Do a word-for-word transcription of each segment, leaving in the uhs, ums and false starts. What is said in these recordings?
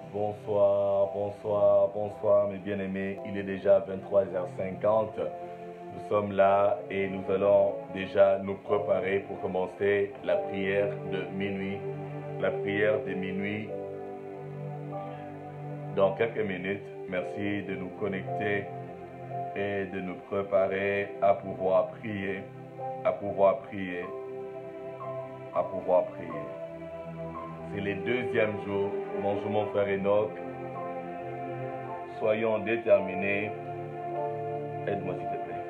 Bonsoir, bonsoir, bonsoir mes bien-aimés. Il est déjà vingt-trois heures cinquante. Nous sommes là et nous allons déjà nous préparer pour commencer la prière de minuit. La prière de minuit dans quelques minutes. Merci de nous connecter et de nous préparer à pouvoir prier, à pouvoir prier, à pouvoir prier. C'est le deuxième jour. Bonjour mon frère Enoch. Soyons déterminés. Aide-moi s'il te plaît.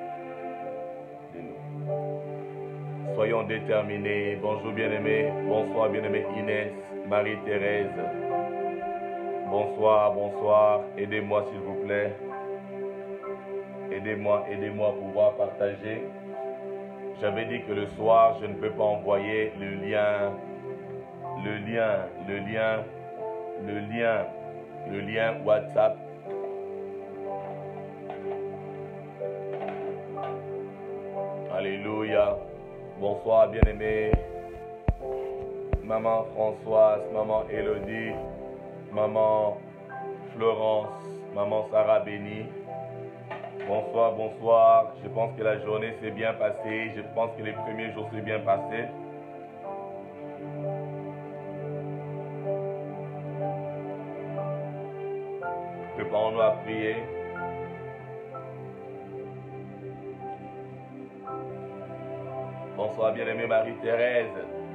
Dis-nous. Soyons déterminés. Bonjour bien-aimé. Bonsoir bien-aimé Inès, Marie-Thérèse. Bonsoir, bonsoir. Aidez-moi s'il vous plaît. Aidez-moi, aidez-moi à pouvoir partager. J'avais dit que le soir, je ne peux pas envoyer le lien, le lien, le lien, le lien, le lien WhatsApp. Alléluia. Bonsoir, bien-aimés. Maman Françoise, maman Élodie, maman Florence, maman Sarah Béni. Bonsoir, bonsoir. Je pense que la journée s'est bien passée. Je pense que les premiers jours s'est bien passé. Préparons-nous à prier. Bonsoir, bien-aimée Marie-Thérèse.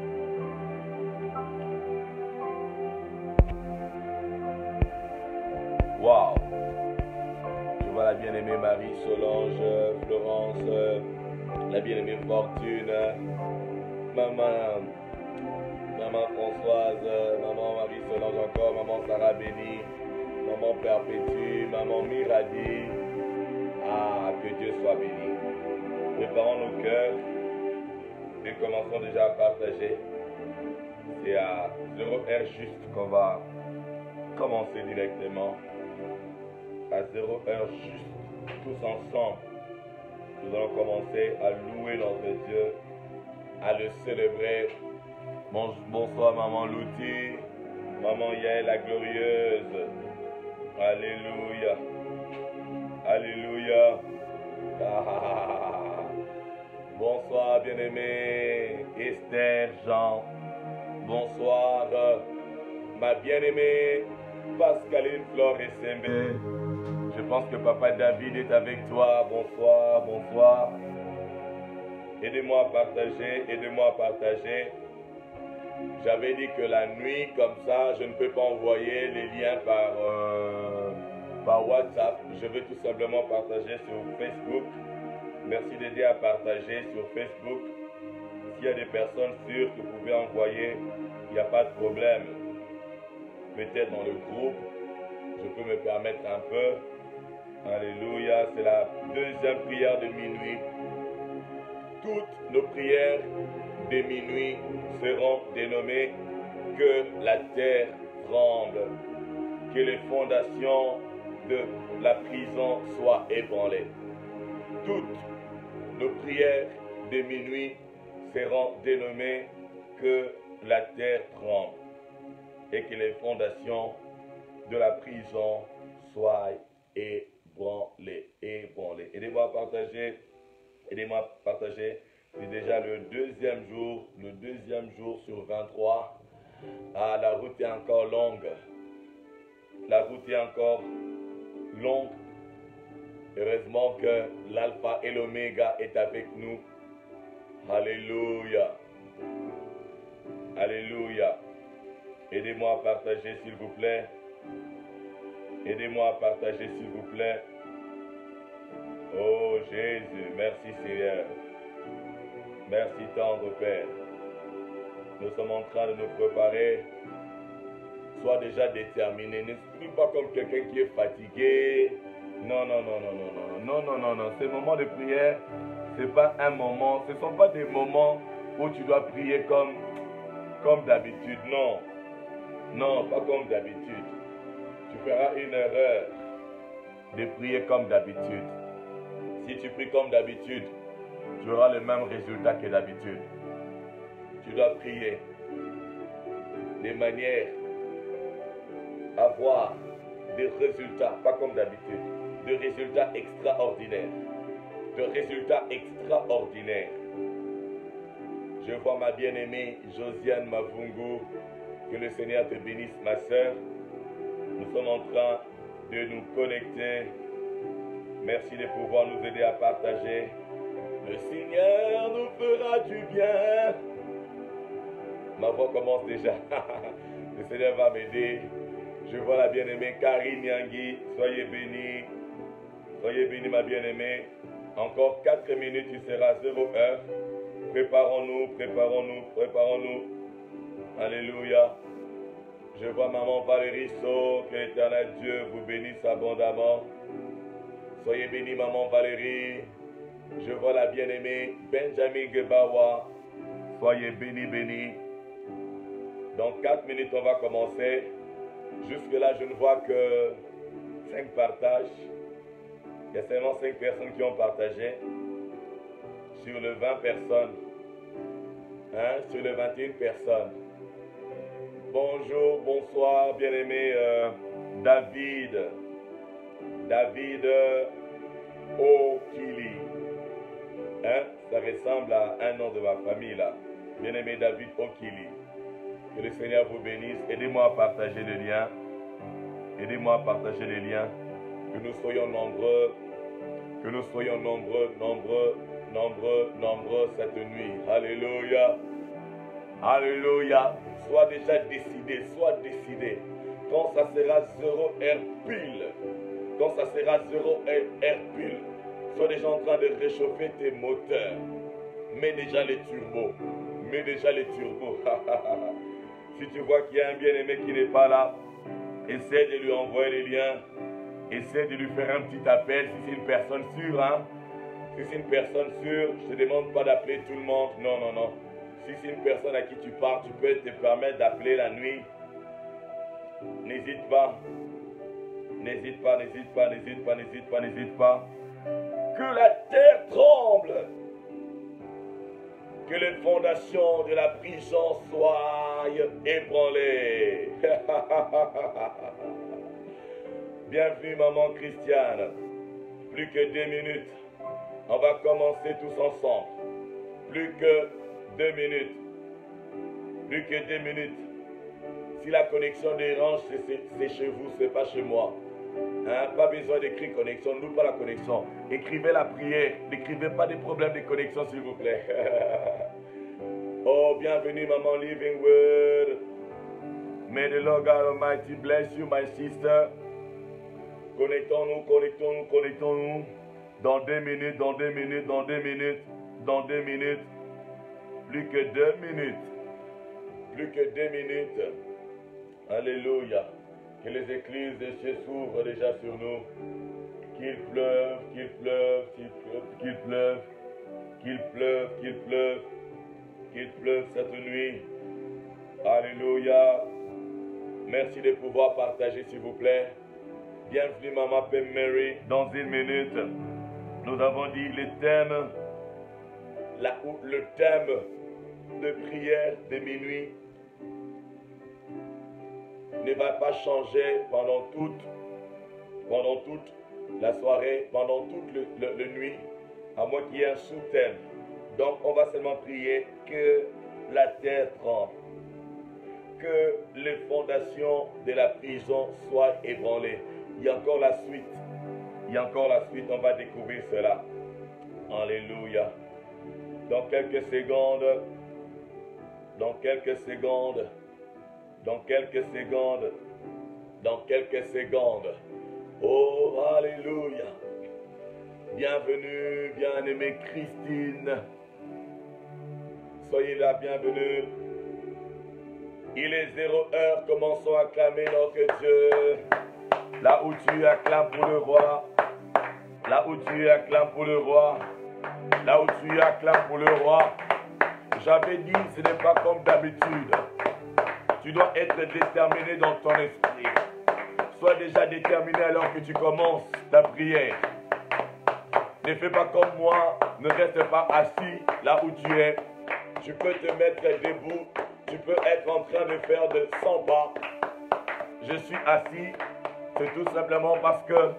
Wow. Je vois la bien-aimée Marie, Solange, Florence, la bien-aimée Fortune, maman, maman Françoise, maman Marie Solange encore, maman Sarah Béni, maman Perpétue, maman Miradi. Ah, que Dieu soit béni. Préparons nos cœurs et commençons déjà à partager. C'est à zéro heure juste qu'on va commencer directement. À zéro heure juste, tous ensemble, nous allons commencer à louer notre Dieu, à le célébrer. Bon, bonsoir maman Louti, maman Yael la glorieuse. Alléluia. Alléluia. Ah. Bonsoir bien-aimée Esther Jean. Bonsoir ma bien-aimée Pascaline Flore et Sembe. Je pense que Papa David est avec toi. Bonsoir, bonsoir. Aidez-moi à partager, aidez-moi à partager. J'avais dit que la nuit, comme ça, je ne peux pas envoyer les liens par, euh, par WhatsApp. Je veux tout simplement partager sur Facebook. Merci d'aider à partager sur Facebook. S'il y a des personnes sûres que vous pouvez envoyer, il n'y a pas de problème. Peut-être dans le groupe, je peux me permettre un peu. Alléluia, c'est la deuxième prière de minuit. Toutes nos prières de minuit seront dénommées que la terre tremble, que les fondations de la prison soient ébranlées. Toutes nos prières de minuit seront dénommées que la terre tremble et que les fondations de la prison soient ébranlées. Ébranlé, ébranlé. Aidez-moi à partager, aidez-moi à partager. C'est déjà le deuxième jour, le deuxième jour sur vingt-trois. Ah, la route est encore longue. La route est encore longue. Heureusement que l'alpha et l'oméga est avec nous. Alléluia. Alléluia. Aidez-moi à partager, s'il vous plaît. Aidez-moi à partager, s'il vous plaît. Oh Jésus, merci Seigneur. Merci tendre Père. Nous sommes en train de nous préparer. Sois déjà déterminé. Ne suis pas comme quelqu'un qui est fatigué. Non, non, non, non, non, non, non, non, non, non. Ces moments de prière, ce n'est pas un moment. Ce ne sont pas des moments où tu dois prier comme, comme d'habitude. Non. Non, pas comme d'habitude. Tu feras une erreur de prier comme d'habitude. Si tu pries comme d'habitude, tu auras le même résultat que d'habitude. Tu dois prier de manière avoir des résultats, pas comme d'habitude, de résultats extraordinaires. De résultats extraordinaires. Je vois ma bien-aimée Josiane Mavungu. Que le Seigneur te bénisse, ma sœur. Nous sommes en train de nous connecter. Merci de pouvoir nous aider à partager. Le Seigneur nous fera du bien. Ma voix commence déjà. Le Seigneur va m'aider. Je vois la bien-aimée Karine Nyangui. Soyez bénis. Soyez bénis, ma bien-aimée. Encore quatre minutes, il sera zéro heure. Préparons-nous, préparons-nous, préparons-nous. Alléluia. Je vois maman Valérie So. Que l'Éternel Dieu vous bénisse abondamment. Soyez bénis, maman Valérie. Je vois la bien-aimée Benjamin Gebawa. Soyez bénis, bénis. Dans quatre minutes, on va commencer. Jusque-là, je ne vois que cinq partages. Il y a seulement cinq personnes qui ont partagé. Sur les vingt personnes. Hein, sur les vingt et une personnes. Bonjour, bonsoir, bien-aimé euh, David. David euh, Okili. Hein, ça ressemble à un nom de ma famille là. Bien-aimé David Okili. Que le Seigneur vous bénisse. Aidez-moi à partager les liens. Aidez-moi à partager les liens. Que nous soyons nombreux. Que nous soyons nombreux, nombreux, nombreux, nombreux cette nuit. Alléluia. Alléluia. Sois déjà décidé, sois décidé. Quand ça sera zéro heure pile, quand ça sera zéro heure pile, sois déjà en train de réchauffer tes moteurs. Mets déjà les turbos. Mets déjà les turbos. Si tu vois qu'il y a un bien-aimé qui n'est pas là, essaie de lui envoyer les liens. Essaie de lui faire un petit appel si c'est une personne sûre. Hein? Si c'est une personne sûre, je ne te demande pas d'appeler tout le monde. Non, non, non. Si c'est une personne à qui tu parles, tu peux te permettre d'appeler la nuit. N'hésite pas. N'hésite pas, n'hésite pas, n'hésite pas, n'hésite pas, n'hésite pas. Que la terre tremble. Que les fondations de la prison soient ébranlées. Bienvenue, maman Christiane. Plus que deux minutes. On va commencer tous ensemble. Plus que deux minutes. Plus que deux minutes. Si la connexion dérange, c'est chez vous, c'est pas chez moi. Hein? Pas besoin d'écrire connexion, n'oublie pas la connexion. Écrivez la prière. N'écrivez pas des problèmes de connexion, s'il vous plaît. Oh, bienvenue, maman Living Word. May the Lord God Almighty bless you, my sister. Connectons-nous, connectons-nous, connectons-nous. Dans deux minutes, dans deux minutes, dans deux minutes, dans deux minutes. Plus que deux minutes. Plus que deux minutes. Alléluia. Que les écluses des cieux s'ouvrent déjà sur nous. Qu'il pleuve, qu'il pleuve, qu'il pleuve, qu'il pleuve, qu'il pleuve, qu'il pleuve, qu'il pleuve cette nuit. Alléluia. Merci de pouvoir partager, s'il vous plaît. Bienvenue, Maman Pem Mary. Dans une minute, nous avons dit le thème, la, le thème de prière de minuit ne va pas changer pendant toute, pendant toute la soirée, pendant toute le, le, le nuit, à moins qu'il y ait un sous-thème. Donc, on va seulement prier que la terre tremble, que les fondations de la prison soient ébranlées. Il y a encore la suite. Il y a encore la suite. On va découvrir cela. Alléluia. Dans quelques secondes, dans quelques secondes, dans quelques secondes, dans quelques secondes. Oh, alléluia. Bienvenue, bien-aimée Christine. Soyez là, bienvenue. Il est zéro heure, commençons à acclamer notre Dieu. Là où tu acclames pour le roi, là où tu acclames pour le roi, là où tu acclames pour le roi, j'avais dit, ce n'est pas comme d'habitude. Tu dois être déterminé dans ton esprit. Sois déjà déterminé alors que tu commences ta prière. Ne fais pas comme moi, ne reste pas assis là où tu es. Tu peux te mettre debout, tu peux être en train de faire de cent pas. Je je suis assis, c'est tout simplement parce que,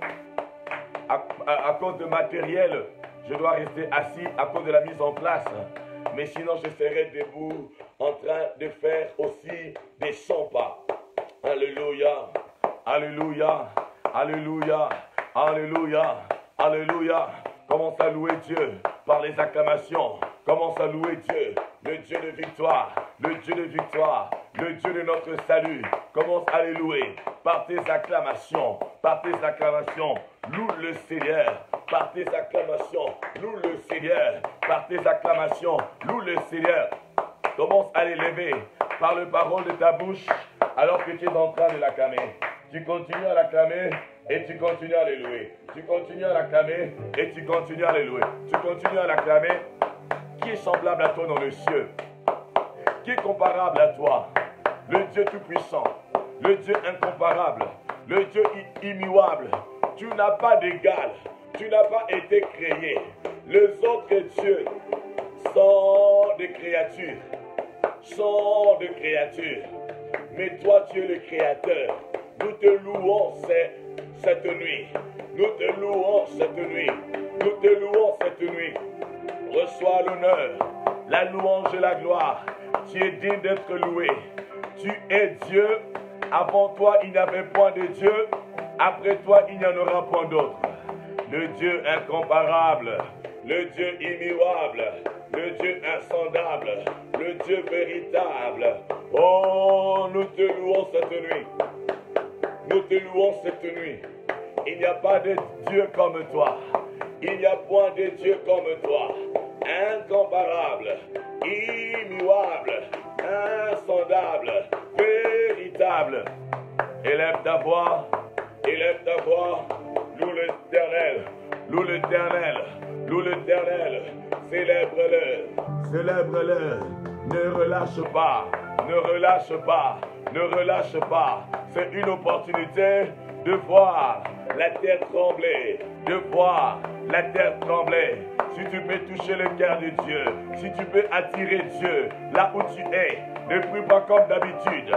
à, à, à cause de matériel, je dois rester assis à cause de la mise en place. Mais sinon, je serai debout en train de faire aussi des cent pas. Alléluia, alléluia, alléluia, alléluia, alléluia. Commence à louer Dieu par les acclamations. Commence à louer Dieu, le Dieu de victoire, le Dieu de victoire, le Dieu de notre salut. Commence à les louer par tes acclamations, par tes acclamations. Loue le Seigneur, par tes acclamations. Loue le Seigneur, par tes acclamations. Loue le Seigneur. Commence à l'élever par le parole de ta bouche alors que tu es en train de l'acclamer. Tu continues à l'acclamer et tu continues à les louer. Tu continues à l'acclamer et tu continues à les louer. Tu continues à l'acclamer. Qui est semblable à toi dans le ciel? Qui est comparable à toi? Le Dieu tout-puissant, le Dieu incomparable, le Dieu immuable. Tu n'as pas d'égal, tu n'as pas été créé. Les autres dieux sont des créatures, sont des créatures. Mais toi, tu es le créateur. Nous te louons cette nuit. Nous te louons cette nuit. Nous te louons cette nuit. Reçois l'honneur, la louange et la gloire. Tu es digne d'être loué. Tu es Dieu. Avant toi, il n'y avait point de Dieu. Après toi, il n'y en aura point d'autre. Le Dieu incomparable, le Dieu immuable, le Dieu insondable, le Dieu véritable. Oh, nous te louons cette nuit. Nous te louons cette nuit. Il n'y a pas de Dieu comme toi. Il n'y a point de Dieu comme toi. Incomparable, immuable, insondable, véritable. Élève ta voix, élève ta voix, loue l'Éternel, loue l'Éternel, loue l'Éternel, célèbre-le, célèbre-le, ne relâche pas, ne relâche pas, ne relâche pas. C'est une opportunité de voir la terre trembler, de voir la terre trembler. Si tu peux toucher le cœur de Dieu, si tu peux attirer Dieu là où tu es, ne prie pas comme d'habitude.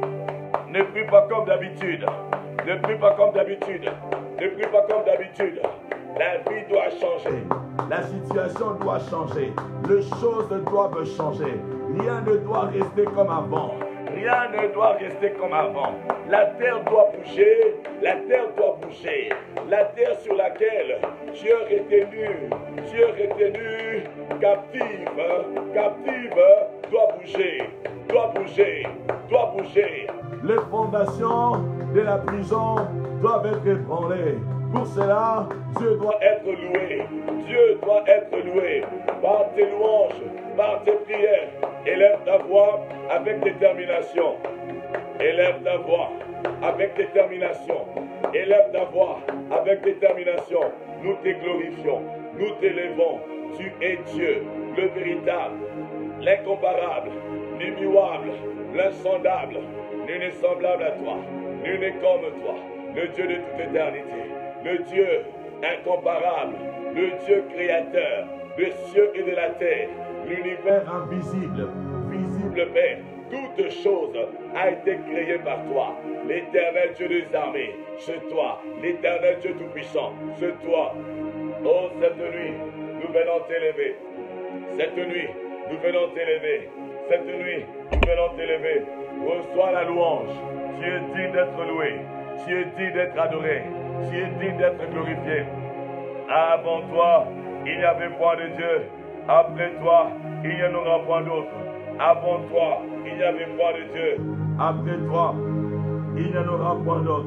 Ne prie pas comme d'habitude. Ne prie pas comme d'habitude. Ne prie pas comme d'habitude. La vie doit changer. La situation doit changer. Les choses doivent changer. Rien ne doit rester comme avant. Rien ne doit rester comme avant. La terre doit bouger. La terre doit bouger. La terre sur laquelle tu es retenu, tu es retenu captive, captive, doit bouger, doit bouger, doit bouger. Les fondations de la prison doivent être ébranlées. Pour cela, Dieu doit être loué. Dieu doit être loué par tes louanges, par tes prières. Élève ta voix avec détermination. Élève ta voix avec détermination. Élève ta voix avec détermination. Nous te glorifions, nous t'élevons. Tu es Dieu, le véritable, l'incomparable, l'immuable, l'insondable. Nul n'est semblable à toi, nul n'est comme toi. Le Dieu de toute éternité, le Dieu incomparable, le Dieu créateur des cieux et de la terre, l'univers invisible, visible Père. Toute chose a été créée par toi. L'éternel Dieu des armées, c'est toi. L'éternel Dieu tout-puissant, c'est toi. Oh, cette nuit, nous venons t'élever. Cette nuit, nous venons t'élever. Cette nuit, nous venons t'élever. Reçois la louange. Tu es digne d'être loué. Tu es digne d'être adoré. Tu es digne d'être glorifié. Avant toi, il n'y avait point de Dieu. Après toi, il n'y en aura point d'autre. Avant toi, il n'y avait point de Dieu. Après toi, il n'y en aura point d'autre.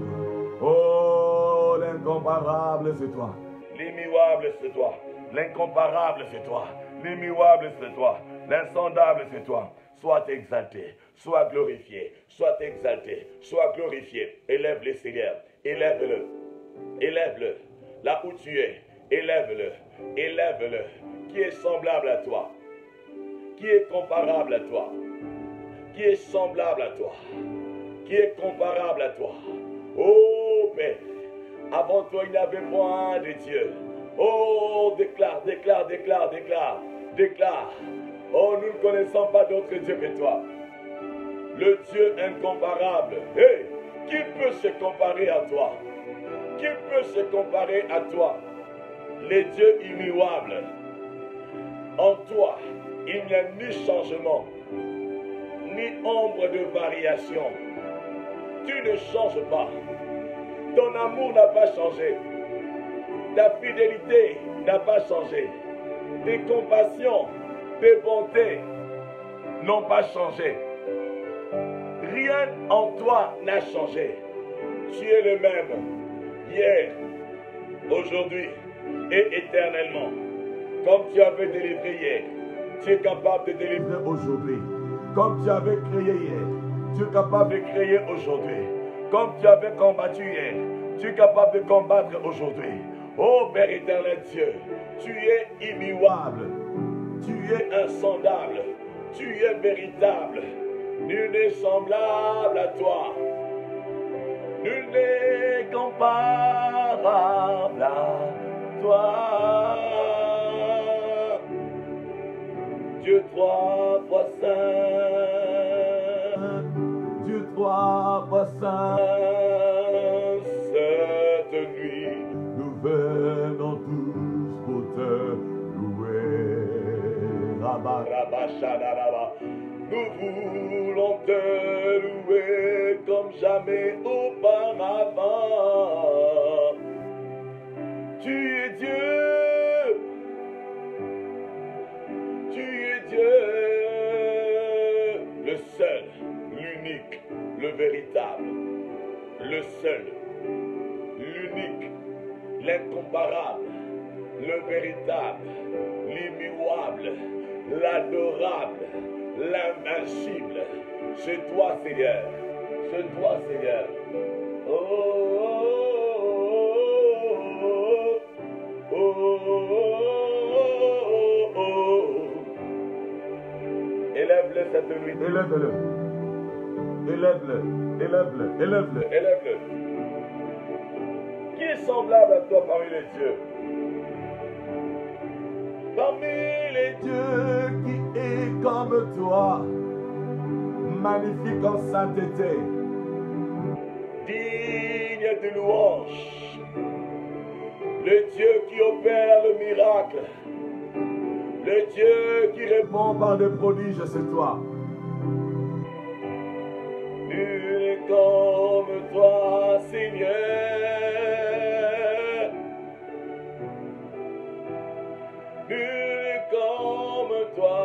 Oh, l'incomparable, c'est toi. L'immuable, c'est toi. L'incomparable, c'est toi. L'immuable, c'est toi. L'insondable, c'est toi. Sois exalté, sois glorifié, sois exalté, sois glorifié. Élève-le, Seigneur. Élève-le. Élève-le. Là où tu es, élève-le. Élève-le. Qui est semblable à toi? Qui est comparable à toi? Qui est semblable à toi? Qui est comparable à toi? Oh Père, avant toi il n'y avait point de Dieu. Oh, déclare, déclare, déclare, déclare, déclare. Oh, nous ne connaissons pas d'autre Dieu que toi. Le Dieu incomparable. Hey, Qui peut se comparer à toi? Qui peut se comparer à toi? Les dieux immuables. En toi, il n'y a ni changement, ni ombre de variation. Tu ne changes pas. Ton amour n'a pas changé. Ta fidélité n'a pas changé. Tes compassions, tes bontés n'ont pas changé. Rien en toi n'a changé. Tu es le même hier, aujourd'hui et éternellement. Comme tu avais délivré hier, tu es capable de délivrer aujourd'hui. Comme tu avais créé hier, tu es capable de créer aujourd'hui. Comme tu avais combattu hier, tu es capable de combattre aujourd'hui. Ô Père éternel Dieu, tu es immuable, tu es insondable, tu es véritable. Nul n'est semblable à toi. Nul n'est comparable à toi. Dieu trois fois saint, Dieu trois fois saint. Cette nuit, nous venons tous pour te louer. Rabba, rabba, shadaraba. Nous voulons te louer comme jamais auparavant. Tu es Dieu, tu es Dieu, le seul, l'unique, le véritable, le seul, l'unique, l'incomparable, le véritable, l'immuable, l'adorable, l'invincible. C'est toi, Seigneur. C'est toi, Seigneur. Oh, oh, oh, oh, oh, oh. Élève-le cette nuit. Élève-le. Élève-le. Élève-le. Élève-le. Élève-le. Qui est semblable à toi parmi les dieux? Parmi les dieux, qui est comme toi, magnifique en sainteté, digne de louange, le Dieu qui opère le miracle, le Dieu qui répond par des prodiges, c'est toi. Nul n'est comme toi, Seigneur. Nul n'est comme toi,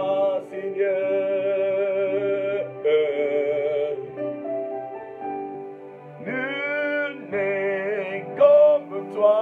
Seigneur. Nul n'est comme toi.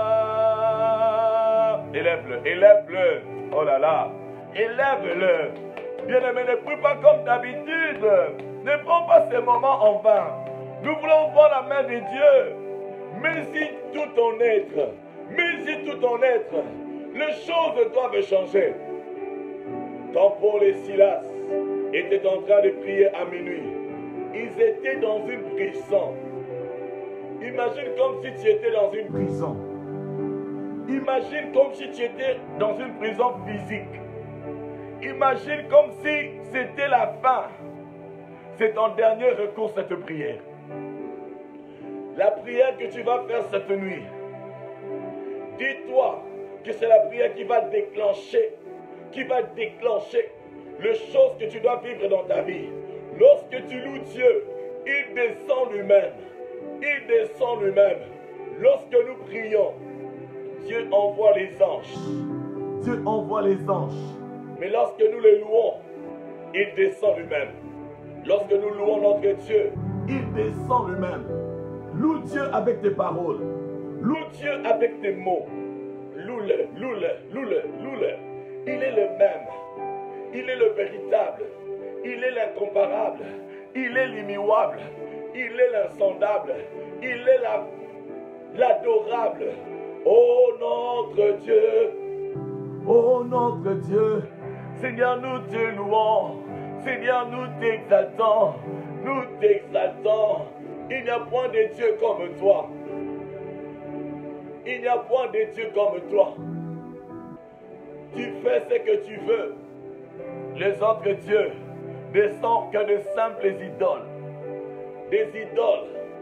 Élève-le, élève-le. Oh là là, élève-le. Bien-aimé, ne prie pas comme d'habitude. Ne prends pas ces moments en vain. Nous voulons voir la main de Dieu. Mais si tout ton être, mais si tout ton être, les choses doivent changer. Quand Paul et Silas étaient en train de prier à minuit, ils étaient dans une prison. Imagine comme si tu étais dans une prison. Imagine comme si tu étais dans une prison physique. Imagine comme si c'était la fin. C'est ton dernier recours, cette prière. La prière que tu vas faire cette nuit. Dis-toi que c'est la prière qui va déclencher, qui va déclencher les choses que tu dois vivre dans ta vie. Lorsque tu loues Dieu, il descend lui-même. Il descend lui-même. Lorsque nous prions, Dieu envoie les anges. Dieu envoie les anges. Mais lorsque nous les louons, il descend lui-même. Lorsque nous louons notre Dieu, il descend lui-même. Loue Dieu avec tes paroles. Loue Dieu avec tes mots. Loue-le, loue-le, loue-le, loue-le. Il est le même. Il est le véritable. Il est l'incomparable. Il est l'immuable. Il est l'insondable. Il est la, l'adorable. Oh notre Dieu. Oh notre Dieu. Seigneur, nous te louons. Seigneur, nous t'exaltons. Nous t'exaltons. Il n'y a point de Dieu comme toi. Il n'y a point de Dieu comme toi. Tu fais ce que tu veux. Les autres dieux ne sont que de simples idoles. Des idoles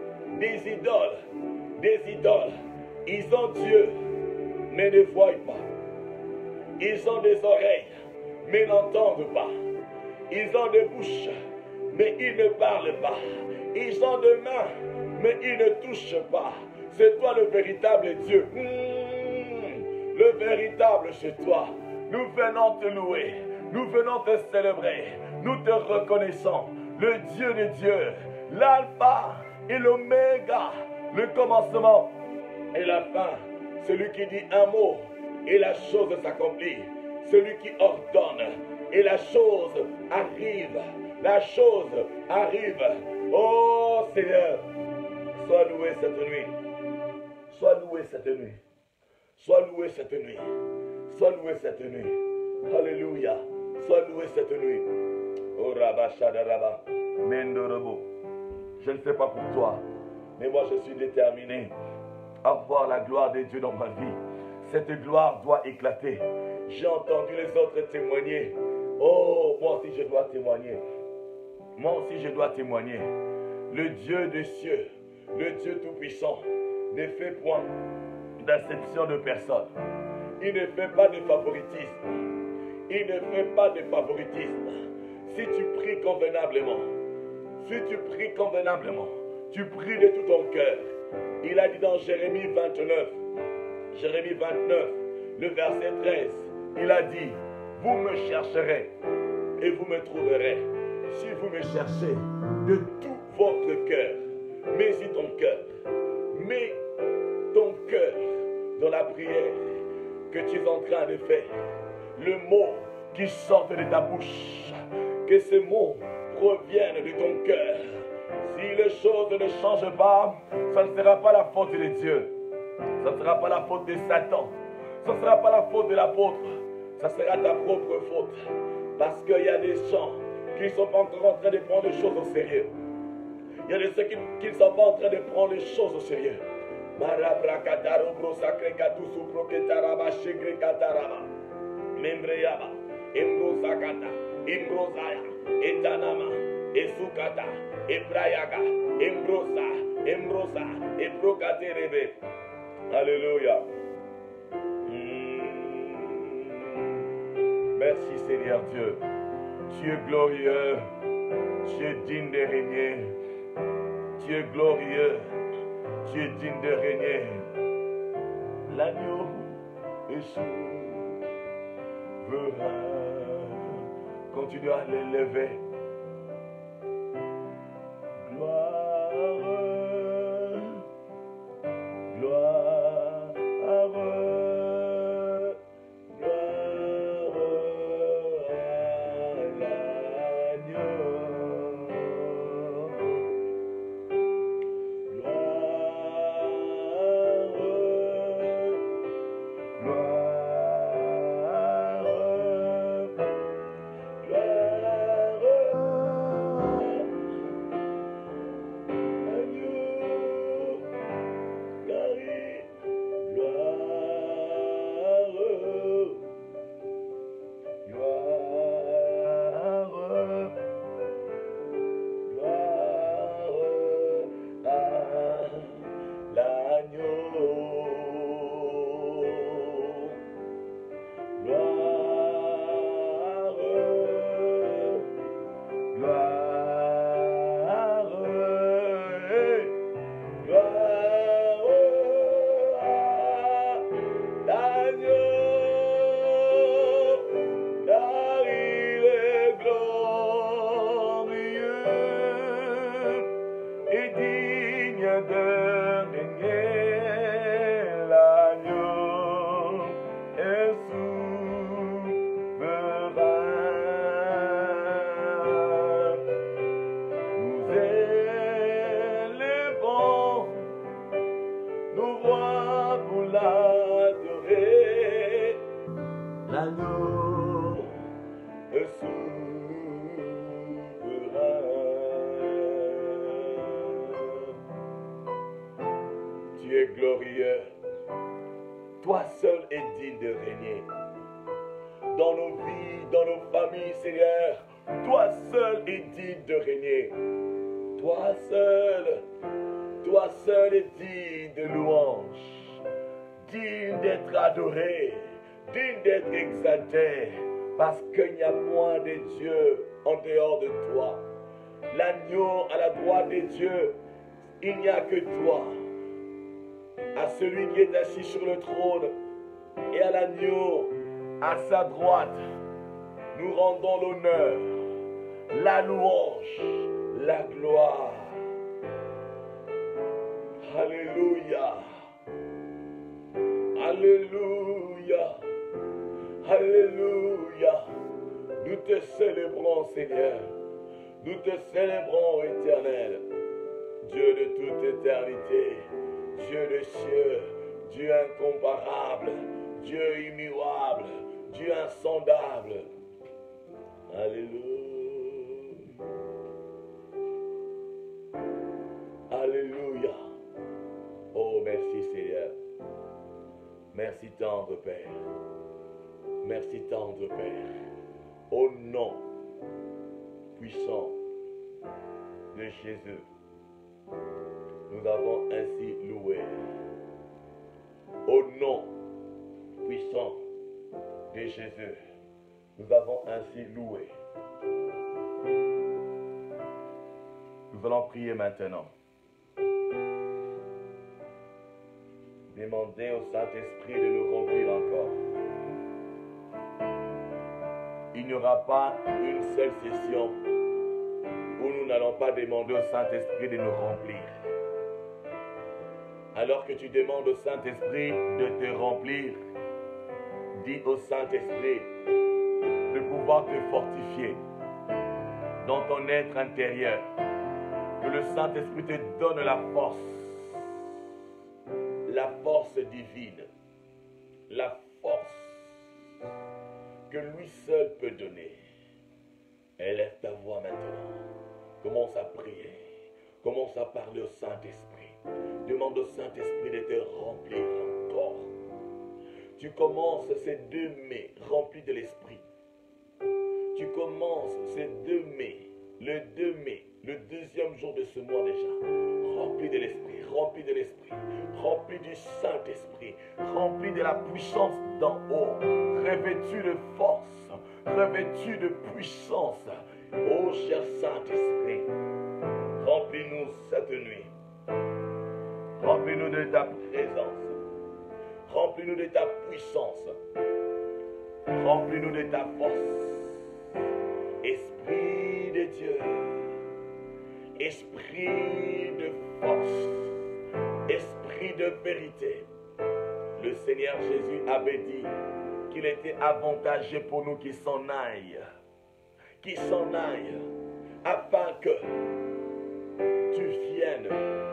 des idoles, des idoles. Ils ont Dieu, mais ne voient pas. Ils ont des oreilles, mais n'entendent pas. Ils ont des bouches, mais ils ne parlent pas. Ils ont des mains, mais ils ne touchent pas. C'est toi le véritable Dieu. Mmh, le véritable c'est toi. Nous venons te louer. Nous venons te célébrer. Nous te reconnaissons. Le Dieu des dieux. L'alpha et l'oméga. Le commencement et la fin. Celui qui dit un mot et la chose s'accomplit. Celui qui ordonne et la chose arrive. La chose arrive. Oh Seigneur, sois loué cette nuit. Sois loué cette nuit. Sois loué cette nuit. Sois loué cette nuit. Alléluia. Sois loué cette nuit. Oh Rabba Shadaraba. Mendorobo. Je ne sais pas pour toi, mais moi je suis déterminé à voir la gloire de Dieu dans ma vie. Cette gloire doit éclater. J'ai entendu les autres témoigner. Oh, moi aussi je dois témoigner. Moi aussi je dois témoigner. Le Dieu des cieux, le Dieu tout-puissant, ne fait point d'acception de personne. Il ne fait pas de favoritisme. Il ne fait pas de favoritisme. Si tu pries convenablement, si tu pries convenablement, tu pries de tout ton cœur. Il a dit dans Jérémie vingt-neuf, Jérémie vingt-neuf, le verset treize, il a dit, vous me chercherez et vous me trouverez. Si vous me cherchez de tout votre cœur, mets-y ton cœur, mets ton cœur dans la prière que tu es en train de faire. Le mot qui sort de ta bouche, que ce mot provienne de ton cœur. Si les choses ne changent pas, ça ne sera pas la faute de Dieu. Ça ne sera pas la faute de Satan. Ça ne sera pas la faute de l'apôtre. Ça sera ta propre faute. Parce qu'il y a des gens qui ne sont pas encore en train de prendre les choses au sérieux. Il y a des gens qui, qui ne sont pas en train de prendre les choses au sérieux. Membreyaba, Imbrosakata, Imbrosaya, Etanama, Esukata, Ebrayaga, Imbrosa, Imbrosa, Ebrokaterebe. Alléluia. Mmh. Merci Seigneur Dieu. Tu es glorieux. Tu es digne de régner. Tu es glorieux. Tu es digne de régner. L'agneau est sourd. Continue à l'élever. Gloire, gloire, gloire à l'agneau. seul est digne de louange, digne d'être adoré, digne d'être exalté, parce qu'il n'y a point de Dieu en dehors de toi. L'agneau à la droite de Dieu, il n'y a que toi. À celui qui est assis sur le trône et à l'agneau à sa droite, nous rendons l'honneur, la louange, la gloire. Alléluia. Alléluia. Alléluia. Nous te célébrons, Seigneur. Nous te célébrons, Éternel. Dieu de toute éternité. Dieu des cieux. Dieu incomparable. Dieu immuable. Dieu insondable. Alléluia. Alléluia. Oh, merci Seigneur. Merci tendre Père. Merci tendre Père. Au nom puissant de Jésus, nous avons ainsi loué. Au nom puissant de Jésus, nous avons ainsi loué. Nous allons prier maintenant. Demandez au Saint-Esprit de nous remplir encore. Il n'y aura pas une seule session où nous n'allons pas demander au Saint-Esprit de nous remplir. Alors que tu demandes au Saint-Esprit de te remplir, dis au Saint-Esprit de pouvoir te fortifier dans ton être intérieur. Que le Saint-Esprit te donne la force. La force divine, la force que lui seul peut donner. Élève ta voix maintenant. Commence à prier. Commence à parler au Saint-Esprit. Demande au Saint-Esprit de te remplir encore. Tu commences ces deux mai remplis de l'Esprit. Tu commences ces deux mai, le deux mai, le deuxième jour de ce mois déjà, rempli de l'Esprit, rempli de l'Esprit, rempli du Saint-Esprit, rempli de la puissance d'en haut, revêtu de force, revêtu de puissance. Ô cher Saint-Esprit, remplis-nous cette nuit. Remplis-nous de ta présence. Remplis-nous de ta puissance. Remplis-nous de ta force. Esprit de Dieu. Esprit de force, esprit de vérité. Le Seigneur Jésus avait dit qu'il était avantageux pour nous qu'il s'en aille, qu'il s'en aille, afin que tu viennes.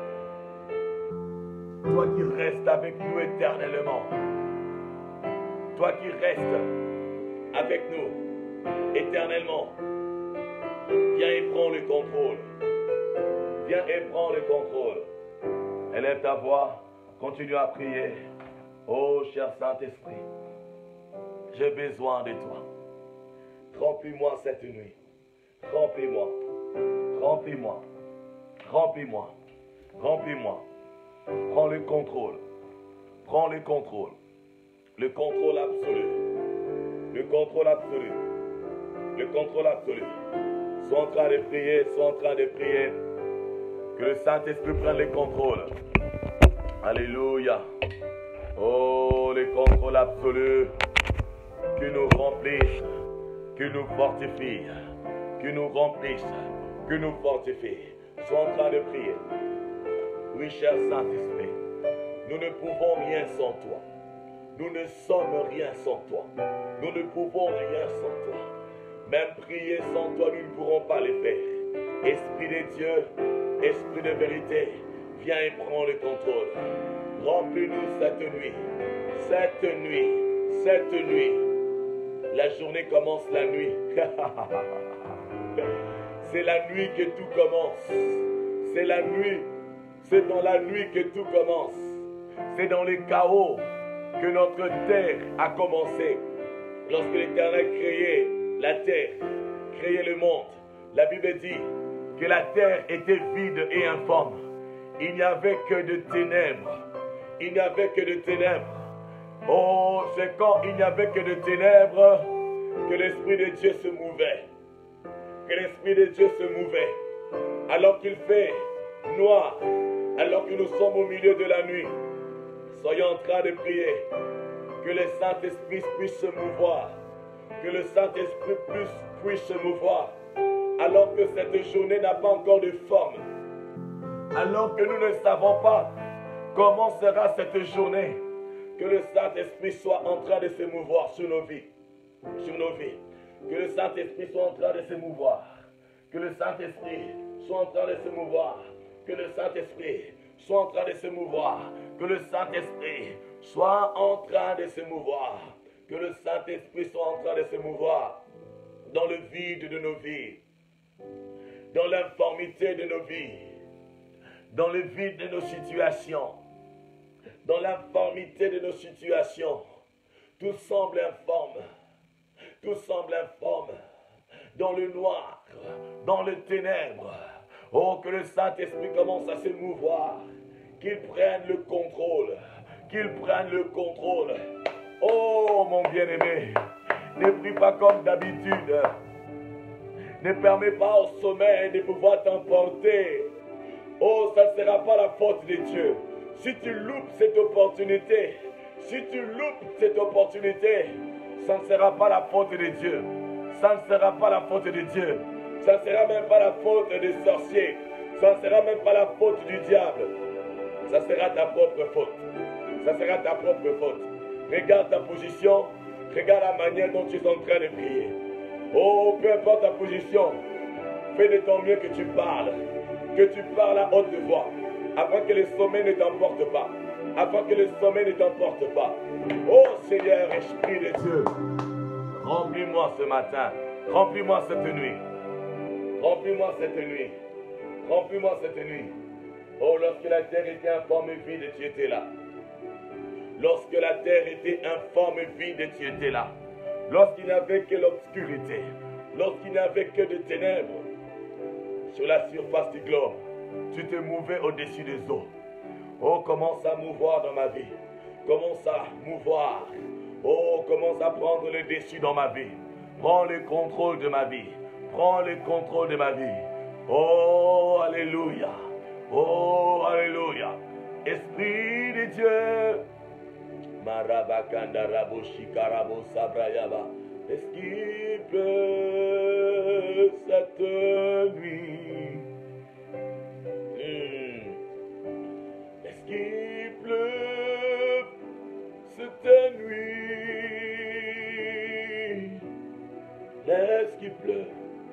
Toi qui restes avec nous éternellement, toi qui restes avec nous éternellement, viens et prends le contrôle. Viens et prends le contrôle. Élève ta voix, continue à prier. Oh, cher Saint-Esprit, j'ai besoin de toi. Remplis-moi cette nuit. Remplis-moi. Remplis-moi. Remplis-moi. Remplis-moi. Prends le contrôle. Prends le contrôle. Le contrôle absolu. Le contrôle absolu. Le contrôle absolu. Sois en train de prier, sois en train de prier. Que le Saint-Esprit prenne le contrôle. Alléluia. Oh, le contrôle absolu. Qui nous remplisse. Qui nous fortifie. Qui nous remplisse. Qui nous fortifie. Sois en train de prier. Oui, cher Saint-Esprit. Nous ne pouvons rien sans toi. Nous ne sommes rien sans toi. Nous ne pouvons rien sans toi. Même prier sans toi, nous ne pourrons pas le faire. Esprit de Dieu. Esprit de vérité, viens et prends le contrôle. Remplis-nous cette nuit. Cette nuit. Cette nuit. La journée commence la nuit. C'est la nuit que tout commence. C'est la nuit. C'est dans la nuit que tout commence. C'est dans le chaos que notre terre a commencé. Lorsque l'Éternel a créé la terre, créé le monde, la Bible dit que la terre était vide et informe. il n'y avait que de ténèbres. Il n'y avait que de ténèbres. Oh, c'est quand il n'y avait que de ténèbres que l'Esprit de Dieu se mouvait. Que l'Esprit de Dieu se mouvait. Alors qu'il fait noir, alors que nous sommes au milieu de la nuit, soyons en train de prier. Que le Saint-Esprit puisse se mouvoir. Que le Saint-Esprit puisse, puisse se mouvoir. Alors que cette journée n'a pas encore de forme. Alors que nous ne savons pas comment sera cette journée. Que le Saint-Esprit soit en train de se mouvoir sur nos vies. Sur nos vies. Que le Saint-Esprit soit en train de se mouvoir. Que le Saint-Esprit soit en train de se mouvoir. Que le Saint-Esprit soit en train de se mouvoir. Que le Saint-Esprit soit en train de se mouvoir. Que le Saint-Esprit soit en train de se mouvoir dans le vide de nos vies, dans l'informité de nos vies, dans le vide de nos situations, dans l'informité de nos situations. Tout semble informe, tout semble informe, dans le noir, dans les ténèbres. Oh, que le Saint-Esprit commence à se mouvoir, qu'il prenne le contrôle, qu'il prenne le contrôle. Oh, mon bien-aimé, ne prie pas comme d'habitude. Ne permets pas au sommeil de pouvoir t'emporter. Oh, ça ne sera pas la faute de Dieu. Si tu loupes cette opportunité, si tu loupes cette opportunité, ça ne sera pas la faute de Dieu. Ça ne sera pas la faute de Dieu. Ça ne sera même pas la faute des sorciers. Ça ne sera même pas la faute du diable. Ça sera ta propre faute. Ça sera ta propre faute. Regarde ta position. Regarde la manière dont tu es en train de prier. Oh, peu importe ta position, fais de ton mieux que tu parles. Que tu parles à haute voix. Afin que le sommeil ne t'emporte pas. Afin que le sommeil ne t'emporte pas. Oh Seigneur, Esprit de Dieu, remplis-moi ce matin. Remplis-moi cette nuit. Remplis-moi cette nuit. Remplis-moi cette nuit. Oh, lorsque la terre était informe et vide, tu étais là. Lorsque la terre était informe et vide, tu étais là. Lorsqu'il n'y avait que l'obscurité. Lorsqu'il n'y avait que des ténèbres. Sur la surface du globe, tu te mouvais au-dessus des eaux. Oh, commence à mouvoir dans ma vie. Commence à mouvoir. Oh, commence à prendre le dessus dans ma vie. Prends le contrôle de ma vie. Prends le contrôle de ma vie. Oh, alléluia. Oh, alléluia. Esprit de Dieu. Marabakanda rabo shikarabo sabrayaba. Est-ce qu'il pleut cette nuit? Hmm. Est-ce qu'il pleut cette nuit? Est-ce qu'il pleut?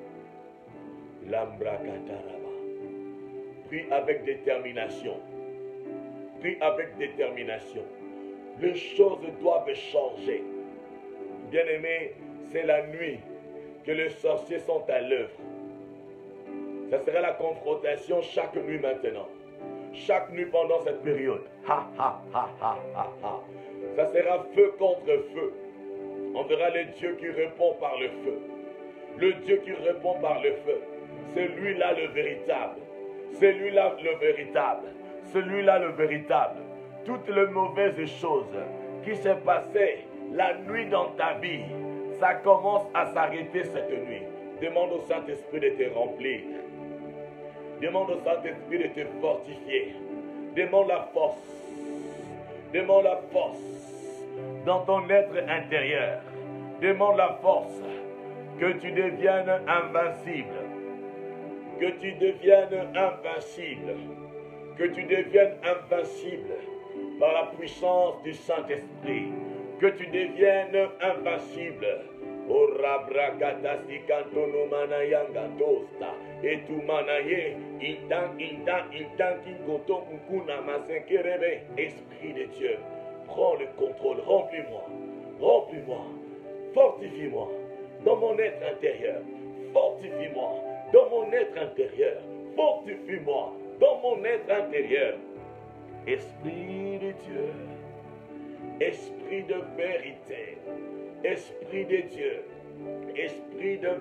Lambrakataraba. Prie avec détermination. Prie avec détermination. Les choses doivent changer. Bien-aimé, c'est la nuit que les sorciers sont à l'œuvre. Ça sera la confrontation chaque nuit maintenant. Chaque nuit pendant cette période. Ha, ha, ha, ha, ha, ha. Ça sera feu contre feu. On verra le Dieu qui répond par le feu. Le Dieu qui répond par le feu. C'est lui-là le véritable. C'est lui-là le véritable. Celui-là le véritable. Toutes les mauvaises choses qui se passaient la nuit dans ta vie, ça commence à s'arrêter cette nuit. Demande au Saint-Esprit de te remplir. Demande au Saint-Esprit de te fortifier. Demande la force. Demande la force dans ton être intérieur. Demande la force que tu deviennes invincible. Que tu deviennes invincible. Que tu deviennes invincible par la puissance du Saint-Esprit. Que tu deviennes invincible. O rabrakatasi kantono manayangantosta. Et tu manaye intan intan intan kingoto mukuna masenkerebe. Esprit de Dieu, prends le contrôle. Remplis-moi. Remplis-moi. Fortifie-moi dans mon être intérieur. Fortifie-moi dans mon être intérieur. Fortifie-moi dans mon être intérieur. Esprit de Dieu. Esprit de vérité. Esprit de Dieu. Esprit de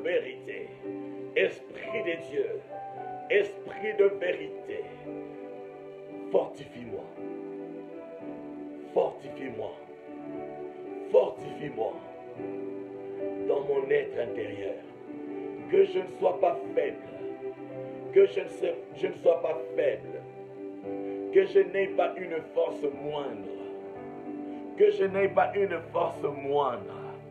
fortifie-moi. Fortifie-moi. Fortifie-moi dans mon être intérieur. Que je ne sois pas faible. Que je ne, sois, je ne sois pas faible. Que je n'ai pas une force moindre. Que je n'ai pas une force moindre.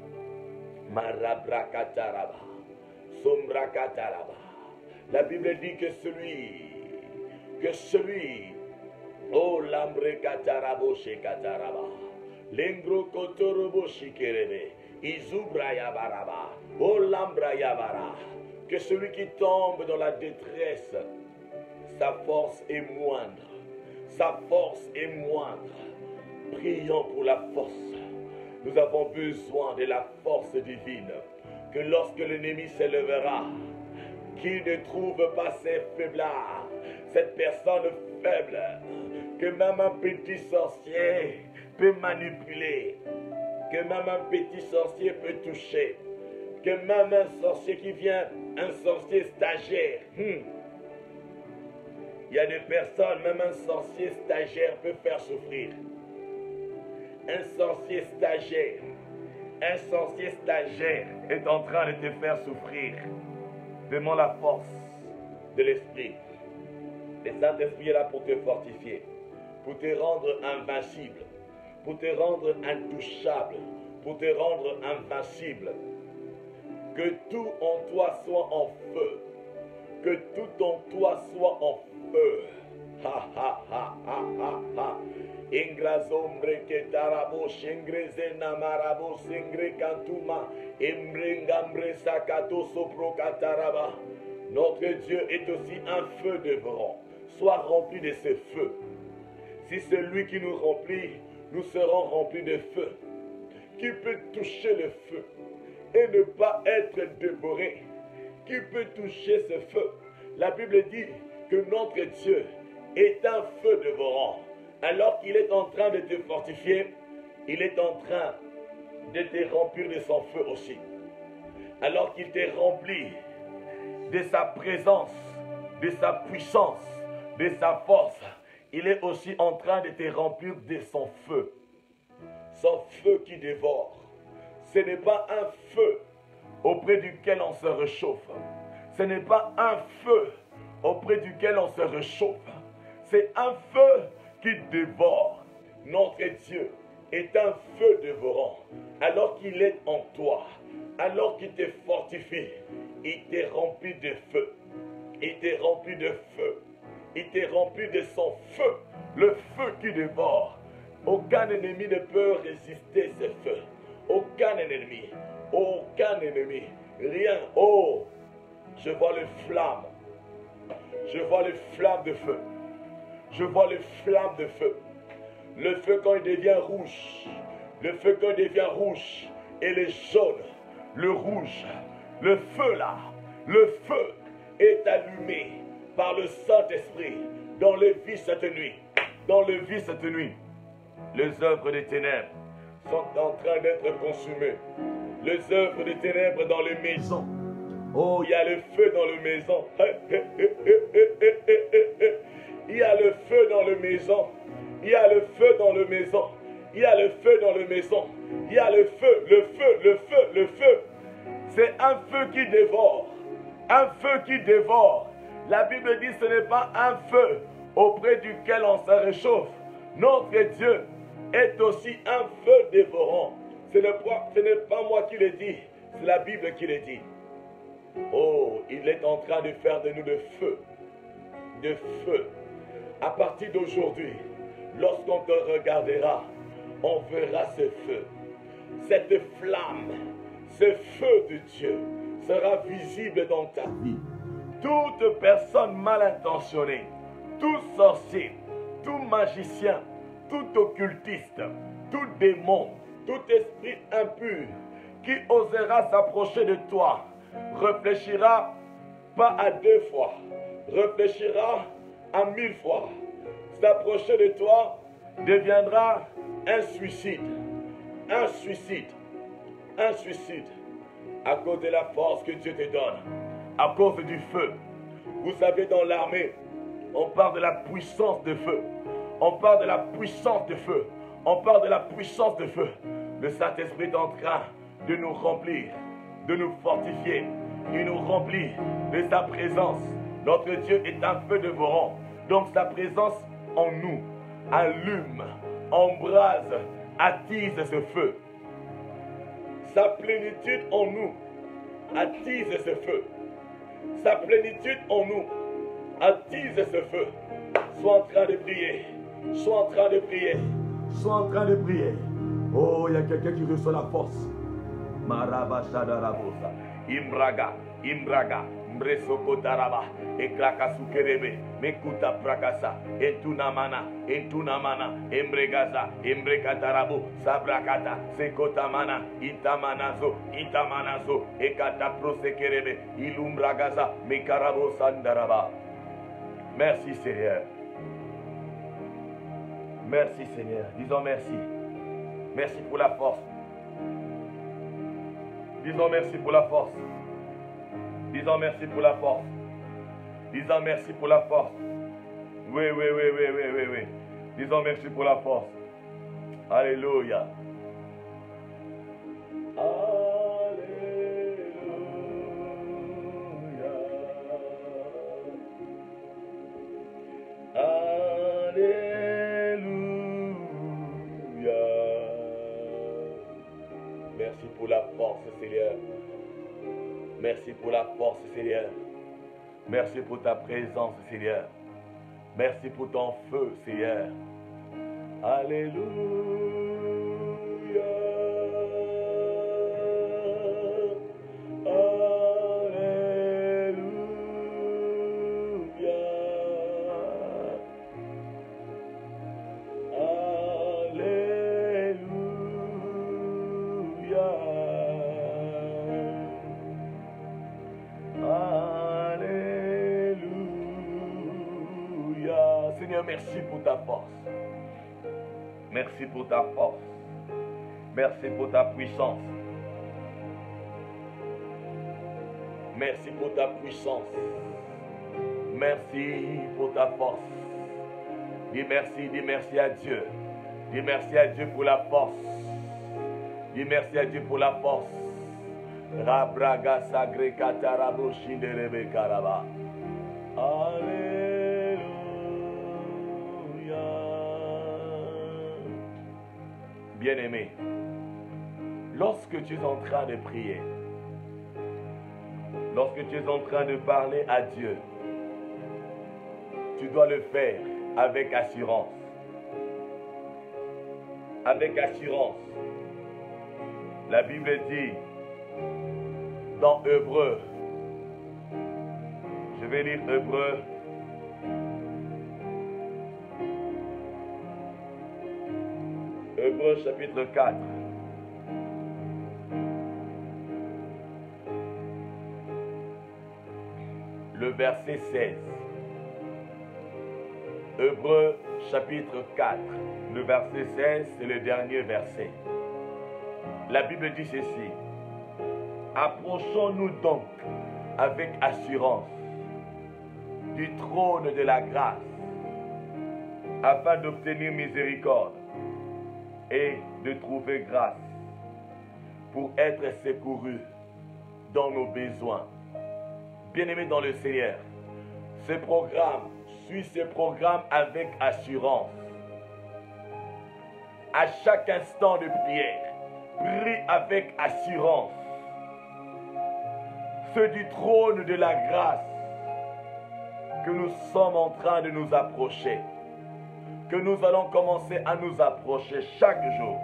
Marabrakataraba. Sombrakataraba. La Bible dit que celui, que celui, oh lambrekatarabo shekataraba. Lengro kotorobo shikerebe. Izubrayabaraba. Oh lambrayabara. Que celui qui tombe dans la détresse, sa force est moindre. Sa force est moindre. Prions pour la force. Nous avons besoin de la force divine. Que lorsque l'ennemi s'élèvera, qu'il ne trouve pas ses faiblards, cette personne faible, que même un petit sorcier peut manipuler, que même un petit sorcier peut toucher, que même un sorcier qui vient, un sorcier stagiaire, hmm, il y a des personnes, même un sorcier stagiaire peut faire souffrir. Un sorcier stagiaire, un sorcier stagiaire est en train de te faire souffrir. Demande la force de l'esprit. Le Saint-Esprit est là pour te fortifier, pour te rendre invincible, pour te rendre intouchable, pour te rendre invincible. Que tout en toi soit en feu. Que tout en toi soit en feu. Ha ha ha ha ha ha. Ingrazombre ketarabo shengreze namarabo sengre kantuma embrengambre sakato sopro kataraba. Notre Dieu est aussi un feu dévorant. Sois rempli de ce feu. Si celui qui nous remplit, nous serons remplis de feu. Qui peut toucher le feu et ne pas être dévoré? Qui peut toucher ce feu? La Bible dit que notre Dieu est un feu dévorant. Alors qu'il est en train de te fortifier, il est en train de te remplir de son feu aussi. Alors qu'il t'est rempli de sa présence, de sa puissance, de sa force, il est aussi en train de te remplir de son feu. Son feu qui dévore. Ce n'est pas un feu auprès duquel on se réchauffe. Ce n'est pas un feu auprès duquel on se réchauffe. C'est un feu qui dévore. Notre Dieu est un feu dévorant. Alors qu'il est en toi, alors qu'il te fortifie, il t'est rempli de feu. Il t'est rempli de feu. Il t'est rempli de son feu. Le feu qui dévore. Aucun ennemi ne peut résister ce feu. Aucun ennemi. Aucun ennemi. Rien. Oh, je vois les flammes. Je vois les flammes de feu. Je vois les flammes de feu. Le feu quand il devient rouge. Le feu quand il devient rouge. Et le jaune. Le rouge. Le feu là. Le feu est allumé par le Saint-Esprit dans les vies cette nuit. Dans les vies cette nuit. Les œuvres des ténèbres sont en train d'être consumées. Les œuvres des ténèbres dans les maisons. Oh, il y a le feu dans les maisons. Il y a le feu dans les maisons. Il y a le feu dans les maisons. Il y a le feu dans les maisons. Il y a le feu, le feu, le feu, le feu. C'est un feu qui dévore. Un feu qui dévore. La Bible dit que ce n'est pas un feu auprès duquel on se réchauffe. Notre Dieu est aussi un feu dévorant. Ce n'est pas moi qui le dis, c'est la Bible qui le dit. Oh, il est en train de faire de nous de feu. De feu. À partir d'aujourd'hui, lorsqu'on te regardera, on verra ce feu. Cette flamme, ce feu de Dieu sera visible dans ta vie. Toute personne mal intentionnée, tout sorcier, tout magicien, tout occultiste, tout démon, tout esprit impur qui osera s'approcher de toi, réfléchira pas à deux fois, réfléchira à mille fois. S'approcher de toi deviendra un suicide, un suicide, un suicide, à cause de la force que Dieu te donne, à cause du feu. Vous savez, dans l'armée, on parle de la puissance de feu. On parle de la puissance de feu. On parle de la puissance de feu. Le Saint-Esprit est en train de nous remplir, de nous fortifier. Il nous remplit de sa présence. Notre Dieu est un feu dévorant. Donc sa présence en nous allume, embrase, attise ce feu. Sa plénitude en nous attise ce feu. Sa plénitude en nous attise ce feu. Sois en train de prier. Sois en train de prier. Sois en train de prier. Oh, il y a quelqu'un qui reçoit la force. Marabashadarabosa. Imbraga, Imbraga, Mresokotaraba, Ekrakasukerebe, Mekuta Prakasa, Etunamana, Etunamana, Embregaza, Embrekatarabu, Sabrakata, Sekotamana, Itamanazo, Itamanazo, Ekata Prosekerebe, Ilumbragaza, Mekarabo Sandaraba. Merci Seigneur. Merci Seigneur. Disons merci. Merci pour la force. Disons merci pour la force. Disons merci pour la force. Disons merci pour la force. Oui, oui, oui, oui, oui, oui, oui. Disons merci pour la force. Alléluia. Merci pour la force, Seigneur. Merci pour la force, Seigneur. Merci pour ta présence, Seigneur. Merci pour ton feu, Seigneur. Alléluia. Merci pour ta force. Merci pour ta force. Merci pour ta puissance. Merci pour ta puissance. Merci pour ta force. Dis merci, dis merci à Dieu. Dis merci à Dieu pour la force. Dis merci à Dieu pour la force. Rabraga sagre katarabo shinderebe karaba. Alléluia. Bien-aimé, lorsque tu es en train de prier, lorsque tu es en train de parler à Dieu, tu dois le faire avec assurance. Avec assurance. La Bible dit dans Hébreu, je vais lire Hébreu, Hébreu chapitre quatre. Le verset seize. Hébreu chapitre quatre. Le verset seize, c'est le dernier verset. La Bible dit ceci. Approchons-nous donc avec assurance du trône de la grâce afin d'obtenir miséricorde et de trouver grâce pour être secouru dans nos besoins. Bien-aimés dans le Seigneur, ce programme, suis ce programme avec assurance. À chaque instant de prière, prie avec assurance. C'est du trône de la grâce que nous sommes en train de nous approcher, que nous allons commencer à nous approcher chaque jour.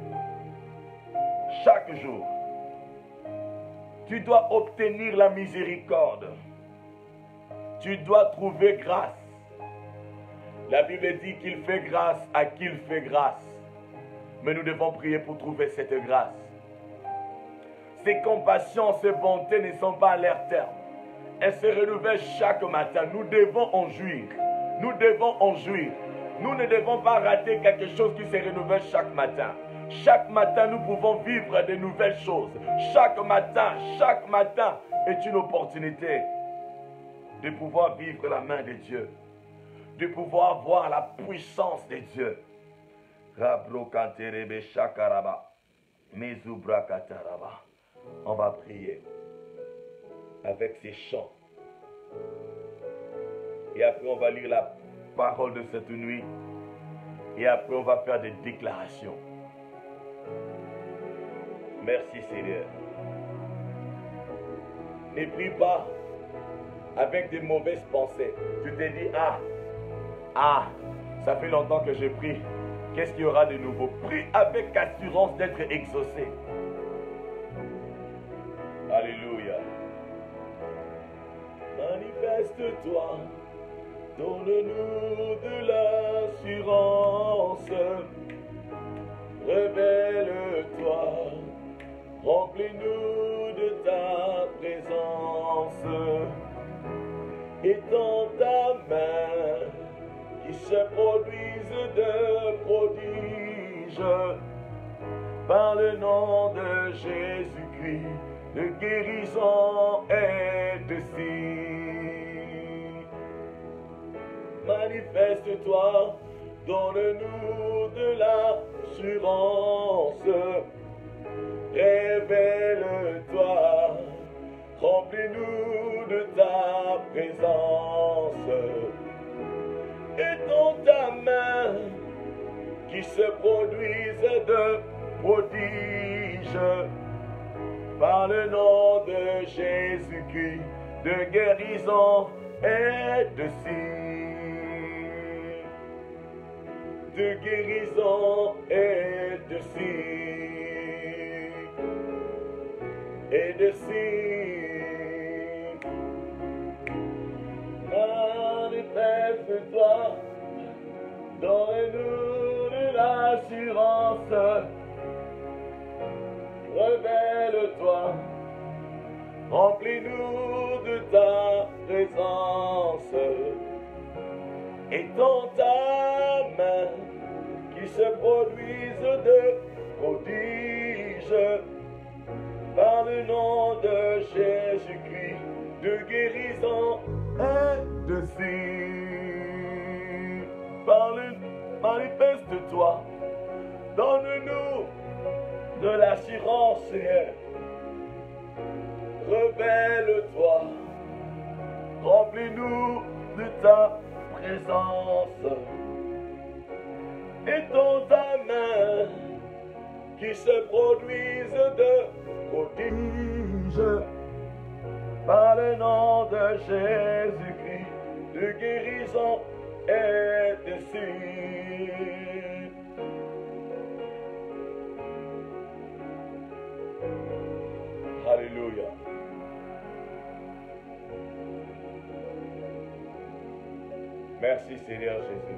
Chaque jour. Tu dois obtenir la miséricorde. Tu dois trouver grâce. La Bible dit qu'il fait grâce à qui il fait grâce. Mais nous devons prier pour trouver cette grâce. Ces compassions, ces bontés ne sont pas à leur terme. Elles se renouvellent chaque matin. Nous devons en jouir. Nous devons en jouir. Nous ne devons pas rater quelque chose qui se renouvelle chaque matin. Chaque matin, nous pouvons vivre de nouvelles choses. Chaque matin, chaque matin est une opportunité de pouvoir vivre la main de Dieu. de pouvoir voir la puissance de Dieu. Rabrokanterebe shakaraba. Mezubra-kataraba. On va prier avec ces chants. Et après, on va lire la parole de cette nuit. Et après, on va faire des déclarations. Merci Seigneur. Ne prie pas avec des mauvaises pensées. Tu te dis, ah, ah, ça fait longtemps que je prie. Qu'est-ce qu'il y aura de nouveau? Prie avec assurance d'être exaucé. Alléluia. Manifeste-toi, donne-nous de l'assurance. Révèle-toi, remplis-nous de ta présence. Étends ta main, qui se produise de prodiges. Par le nom de Jésus-Christ, de guérison et de signe. Manifeste-toi, donne-nous de l'assurance. Révèle-toi, remplis-nous de ta présence. Étends ta main, qui se produise de prodiges. Par le nom de Jésus-Christ, de guérison et de signe. De guérison et de signe. Et de signe. Manifeste-toi, donne-nous de l'assurance. Révèle-toi, remplis-nous de ta présence. Étends ta main, qui se produise de prodiges. Par le nom de Jésus-Christ, de guérison et de signe. Parle, manifeste-toi, donne-nous de l'assurance, Seigneur. Révèle-toi, remplis-nous de ta présence. Étends ta main, qui se produise de prodiges. Par le nom de Jésus-Christ, de guérison et de signe. Alléluia. Merci Seigneur Jésus.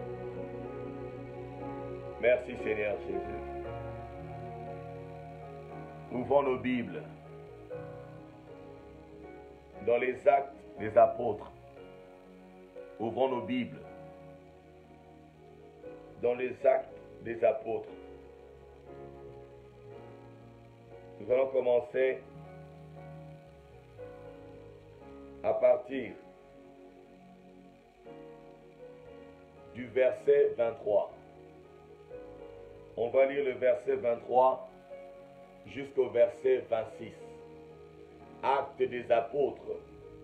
Merci Seigneur Jésus. Ouvrons nos Bibles dans les Actes des Apôtres. Ouvrons nos Bibles dans les Actes des Apôtres. Nous allons commencer à partir du verset vingt-trois. On va lire le verset vingt-trois jusqu'au verset vingt-six. Actes des Apôtres,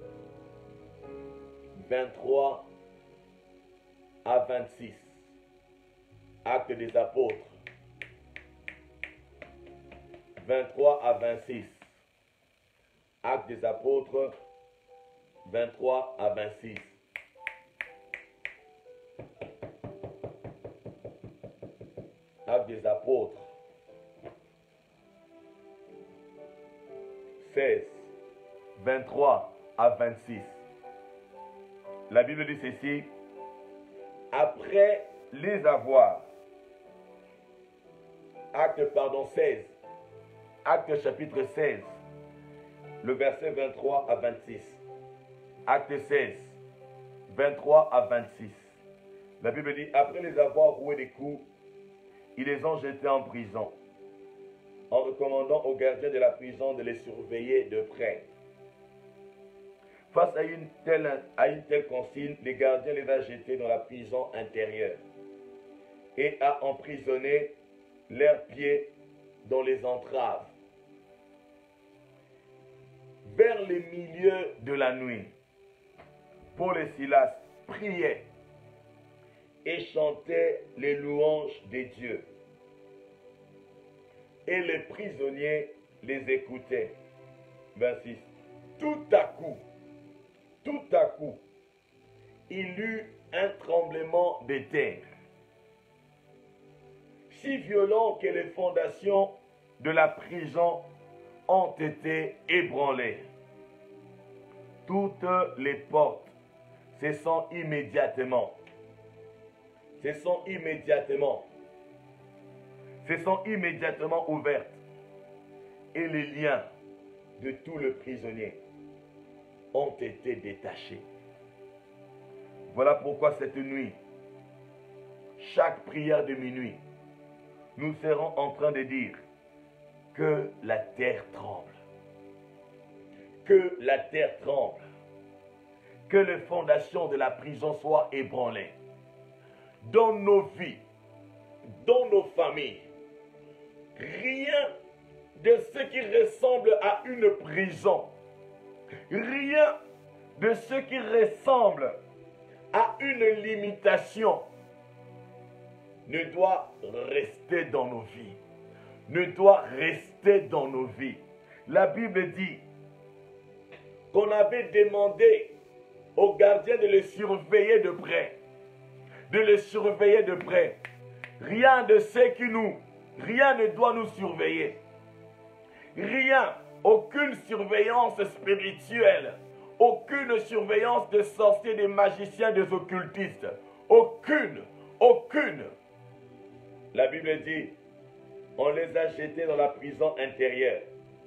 vingt-trois à vingt-six. Actes des Apôtres, vingt-trois à vingt-six. Actes des Apôtres, vingt-trois à vingt-six. Actes des Apôtres, seize, vingt-trois à vingt-six. La Bible dit ceci: après les avoir, acte pardon seize, acte chapitre seize, le verset vingt-trois à vingt-six. Acte seize, vingt-trois à vingt-six. La Bible dit: après les avoir roué des coups, ils les ont jetés en prison, en recommandant aux gardiens de la prison de les surveiller de près. Face à une telle, à une telle consigne, les gardiens les a jetés dans la prison intérieure et a emprisonné leurs pieds dans les entraves. Vers le milieu de la nuit, Paul et Silas priaient et chantaient les louanges des dieux. Et les prisonniers les écoutaient. vingt-six. Tout à coup, tout à coup, il eut un tremblement de terre, si violent que les fondations de la prison ont été ébranlées. Toutes les portes se sont immédiatement, se sont immédiatement, se sont immédiatement ouvertes et les liens de tout le prisonnier ont été détachés. Voilà pourquoi cette nuit, chaque prière de minuit, nous serons en train de dire que la terre tremble, que la terre tremble, que les fondations de la prison soient ébranlées. Dans nos vies, dans nos familles, rien de ce qui ressemble à une prison, rien de ce qui ressemble à une limitation ne doit rester dans nos vies, ne doit rester dans nos vies. La Bible dit qu'on avait demandé aux gardiens de le surveiller de près, de le surveiller de près. Rien de ce qui nous, rien ne doit nous surveiller. Rien, aucune surveillance spirituelle, aucune surveillance de sorciers, des magiciens, des occultistes. Aucune, aucune. La Bible dit, on les a jetés dans la prison intérieure.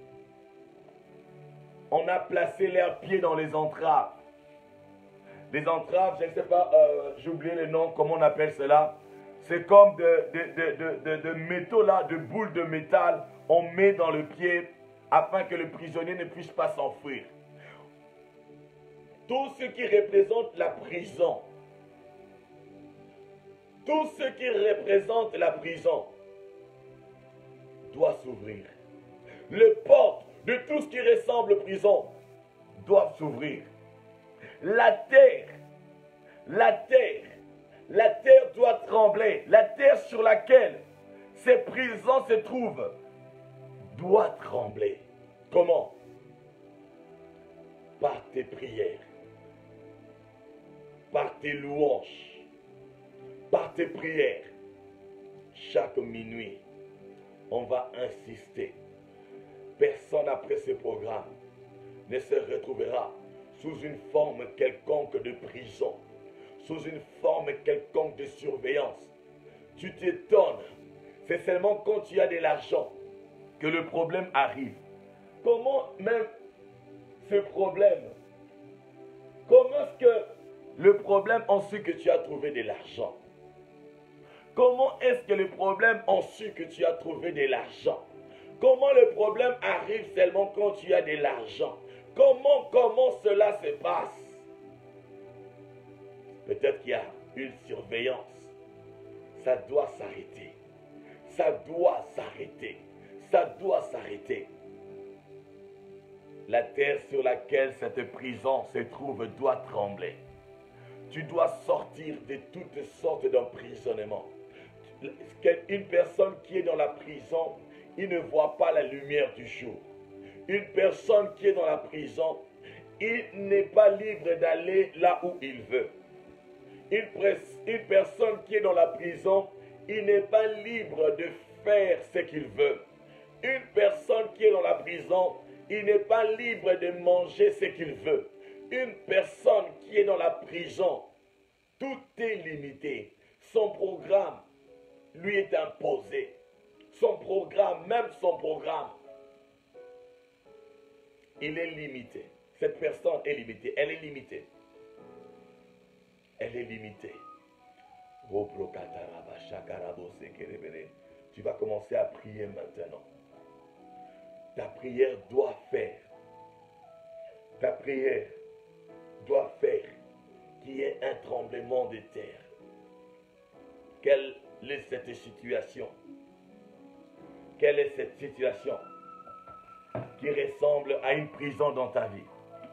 On a placé leurs pieds dans les entraves. Les entraves, je ne sais pas, euh, j'ai oublié le nom, comment on appelle cela. C'est comme de, de, de, de, de, de métaux là, de boules de métal, on met dans le pied afin que le prisonnier ne puisse pas s'enfuir. Tout ce qui représente la prison, tout ce qui représente la prison doit s'ouvrir. Les portes de tout ce qui ressemble prison doivent s'ouvrir. La terre, la terre, la terre doit trembler. La terre sur laquelle ces prisons se trouvent doit trembler. Comment? Par tes prières, par tes louanges, par tes prières. Chaque minuit, on va insister. Personne après ce programme ne se retrouvera sous une forme quelconque de prison, sous une forme quelconque de surveillance. Tu t'étonnes, c'est seulement quand tu as de l'argent que le problème arrive. Comment même ce problème, comment est-ce que le problème a su que tu as trouvé de l'argent? Comment est-ce que le problème a su que tu as trouvé de l'argent? Comment le problème arrive seulement quand tu as de l'argent? Comment, comment cela se passe? Peut-être qu'il y a une surveillance. Ça doit s'arrêter. Ça doit s'arrêter. Ça doit s'arrêter. La terre sur laquelle cette prison se trouve doit trembler. Tu dois sortir de toutes sortes d'emprisonnements. Une personne qui est dans la prison, il ne voit pas la lumière du jour. Une personne qui est dans la prison, il n'est pas libre d'aller là où il veut. Une, une personne qui est dans la prison, il n'est pas libre de faire ce qu'il veut. Une personne qui est dans la prison, il n'est pas libre de manger ce qu'il veut. Une personne qui est dans la prison, tout est limité. Son programme lui est imposé. Son programme, même son programme, il est limité. Cette personne est limitée. Elle est limitée. Elle est limitée. Tu vas commencer à prier maintenant. Ta prière doit faire. Ta prière doit faire qu'il y ait un tremblement de terre? Quelle est cette situation? Quelle est cette situation qui ressemble à une prison dans ta vie?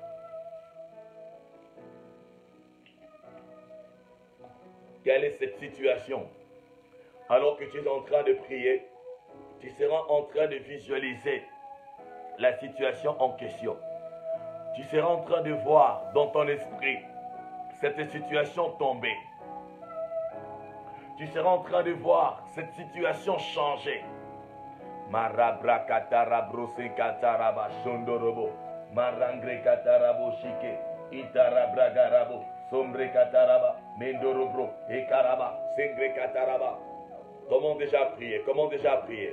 Quelle est cette situation? Alors que tu es en train de prier, tu seras en train de visualiser la situation en question. Tu seras en train de voir dans ton esprit cette situation tomber. Tu seras en train de voir cette situation changer. Marabra katarabro se kataraba shondorobo. Marangre katarabo shike. Itarabra garabo. Sombre kataraba. Mendorobro. Ekaraba. Sengre kataraba. Comment déjà prier? Comment déjà prier?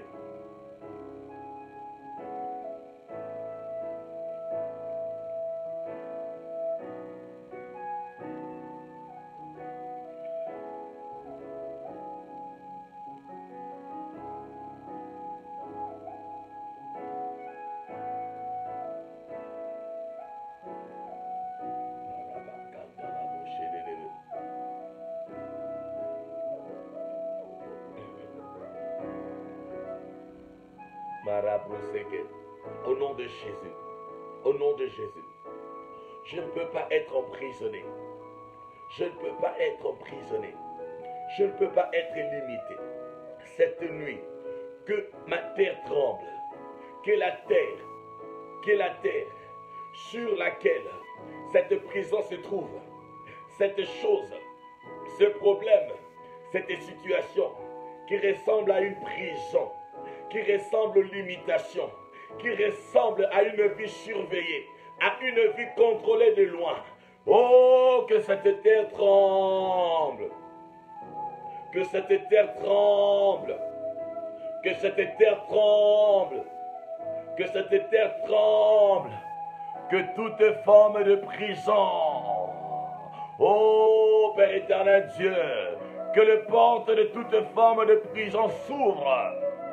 Au nom de Jésus, au nom de Jésus, je ne peux pas être emprisonné. Je ne peux pas être emprisonné. Je ne peux pas être limité. Cette nuit, que ma terre tremble, que la terre, que la terre sur laquelle cette prison se trouve, cette chose, ce problème, cette situation qui ressemble à une prison, qui ressemble aux limitations, qui ressemble à une vie surveillée, à une vie contrôlée de loin. Oh, que cette terre tremble, que cette terre tremble, que cette terre tremble, que cette terre tremble, que toute forme de prison, oh Père éternel Dieu, que les portes de toute forme de prison s'ouvrent,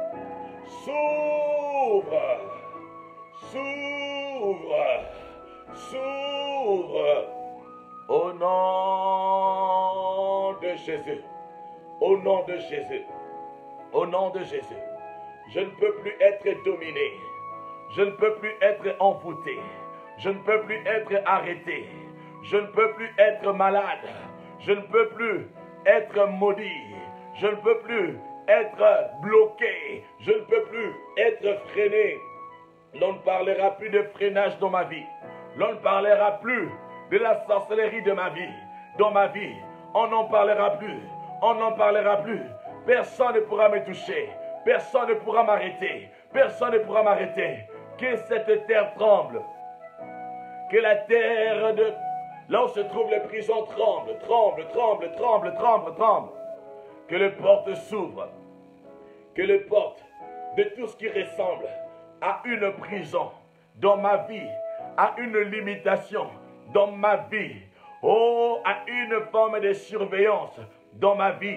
s'ouvrent, s'ouvrent, s'ouvrent, au nom de Jésus, au nom de Jésus, au nom de Jésus. Je ne peux plus être dominé, je ne peux plus être envoûté, je ne peux plus être arrêté, je ne peux plus être malade, je ne peux plus être maudit, je ne peux plus être bloqué, je ne peux plus être freiné. L'on ne parlera plus de freinage dans ma vie, l'on ne parlera plus de la sorcellerie de ma vie, dans ma vie, on n'en parlera plus, on n'en parlera plus, personne ne pourra me toucher, personne ne pourra m'arrêter, personne ne pourra m'arrêter. Que cette terre tremble, que la terre de là où se trouvent les prisons tremble, tremble, tremble, tremble, tremble, tremble, que les portes s'ouvrent, que les portes de tout ce qui ressemble à une prison dans ma vie, à une limitation dans ma vie, oh, à une forme de surveillance dans ma vie,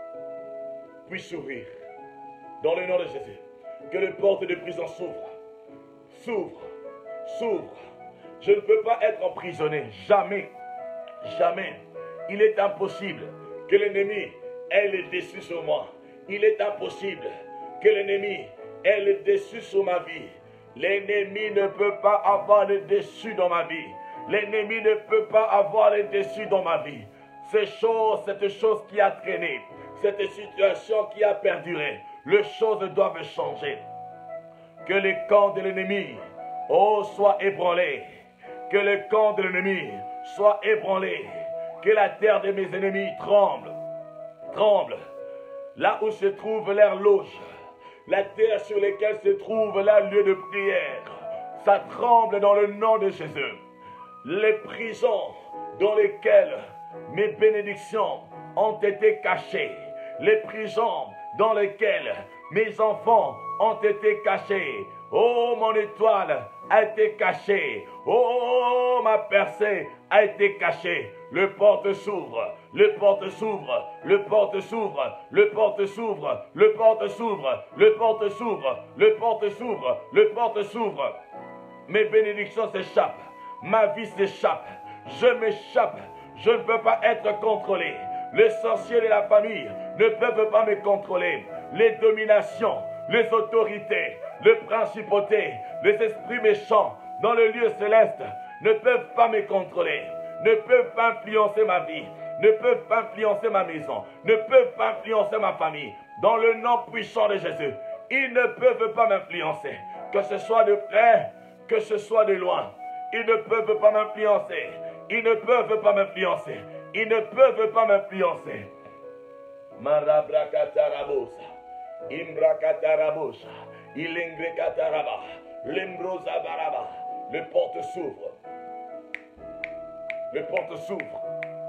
puisse s'ouvrir. Dans le nom de Jésus, que les portes de prison s'ouvrent, s'ouvrent, s'ouvrent. Je ne peux pas être emprisonné, jamais, jamais. Il est impossible que l'ennemi ait le dessus sur moi. Il est impossible que l'ennemi ait le dessus sur ma vie. L'ennemi ne peut pas avoir le dessus dans ma vie. L'ennemi ne peut pas avoir le dessus dans ma vie. Ces choses, cette chose qui a traîné, cette situation qui a perduré, les choses doivent changer. Que les camps de l'ennemi, oh, soient ébranlés. Que le camp de l'ennemi soit ébranlé. Que la terre de mes ennemis tremble. Tremble. Là où se trouve leur loge. La terre sur laquelle se trouve leur lieu de prière. Ça tremble dans le nom de Jésus. Les prisons dans lesquelles mes bénédictions ont été cachées. Les prisons dans lesquelles mes enfants ont été cachés. Oh, mon étoile a été cachée. Oh, ma percée a été cachée. Le porte s'ouvre, le porte s'ouvre, le porte s'ouvre, le porte s'ouvre, le porte s'ouvre, le porte s'ouvre, le porte s'ouvre, le porte s'ouvre. Mes bénédictions s'échappent, ma vie s'échappe, Je m'échappe. Je ne peux pas être contrôlé. Les sorciers de la famille ne peuvent pas me contrôler. Les dominations, les autorités, les principautés, les esprits méchants dans le lieu céleste ne peuvent pas me contrôler, ne peuvent pas influencer ma vie, ne peuvent pas influencer ma maison, ne peuvent pas influencer ma famille. Dans le nom puissant de Jésus, ils ne peuvent pas m'influencer, que ce soit de près, que ce soit de loin. Ils ne peuvent pas m'influencer, ils ne peuvent pas m'influencer, ils ne peuvent pas m'influencer. Marabrakatarabousa, Imbrakatarabosa, Ilengrekatara, Lembrosa Baraba. Le porte s'ouvre. Le porte s'ouvre.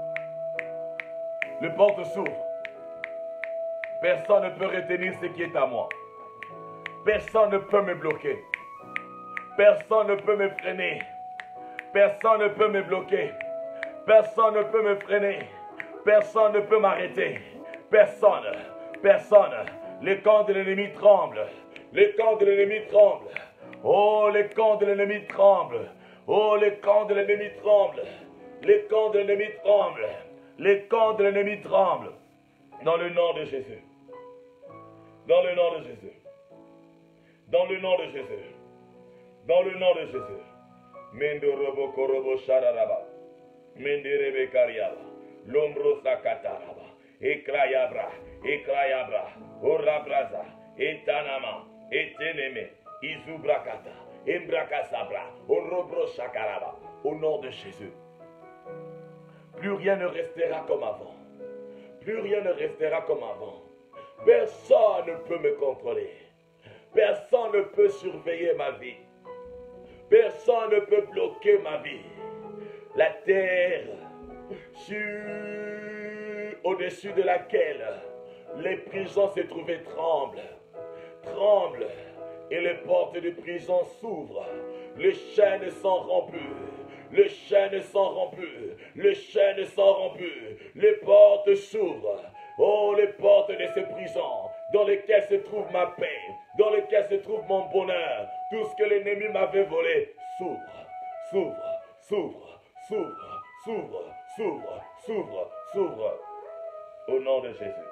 Le porte s'ouvre. Personne ne peut retenir ce qui est à moi. Personne ne peut me bloquer. Personne ne peut me freiner. Personne ne peut me bloquer. Personne ne peut me freiner. Personne ne peut m'arrêter. Personne. Personne. Les camps de l'ennemi tremblent. Les camps de l'ennemi tremblent. Oh, les camps de l'ennemi tremblent. Oh, les camps de l'ennemi tremblent. Les camps de l'ennemi tremblent. Les camps de l'ennemi tremblent. Dans le nom de Jésus. Dans le nom de Jésus. Dans le nom de Jésus. Dans le nom de Jésus. Mendorobo korobo shararaba. Menderebe kariaba. Lombro sakataraba. Ekrayabra. Ekrayabra. Orabraza. Etanama. Eteneme. Izubrakata. Embrakasabra. Orobro shakaraba. Au nom de Jésus. Plus rien ne restera comme avant. Plus rien ne restera comme avant. Personne ne peut me contrôler. Personne ne peut surveiller ma vie. Personne ne peut bloquer ma vie. La terre sur, au-dessus de laquelle les prisons se trouvaient tremblent. Tremblent. Et les portes de prison s'ouvrent. Les chaînes sont rompues. Les chaînes sont rompues. Les chaînes sont rompues. Les portes s'ouvrent. Oh, les portes de ces prisons dans lesquelles se trouve ma paix, dans lesquelles se trouve mon bonheur, tout ce que l'ennemi m'avait volé, s'ouvre, s'ouvre, s'ouvre, s'ouvre, s'ouvre, s'ouvre, s'ouvre, s'ouvre. Au nom de Jésus.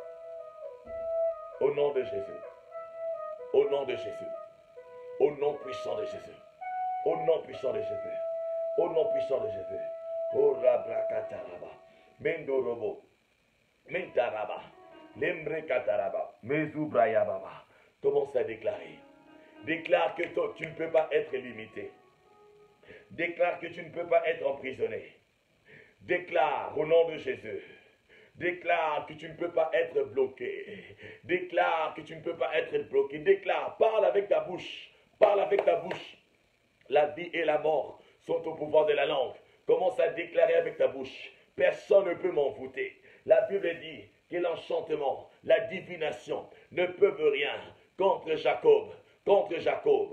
Au nom de Jésus. Au nom de Jésus. Au nom puissant de Jésus. Au nom puissant de Jésus. Au nom puissant de Jésus. Oh Rabrakataraba. Mendorobo. Mentaraba. Lembrekataraba. Mezubrayababa. Commence à déclarer. Déclare que toi, tu ne peux pas être limité. Déclare que tu ne peux pas être emprisonné. Déclare au nom de Jésus. Déclare que tu ne peux pas être bloqué. Déclare que tu ne peux pas être bloqué. Déclare, parle avec ta bouche. Parle avec ta bouche. La vie et la mort sont au pouvoir de la langue. Commence à déclarer avec ta bouche. Personne ne peut m'envoûter. La Bible dit que l'enchantement, la divination ne peuvent rien contre Jacob. Contre Jacob.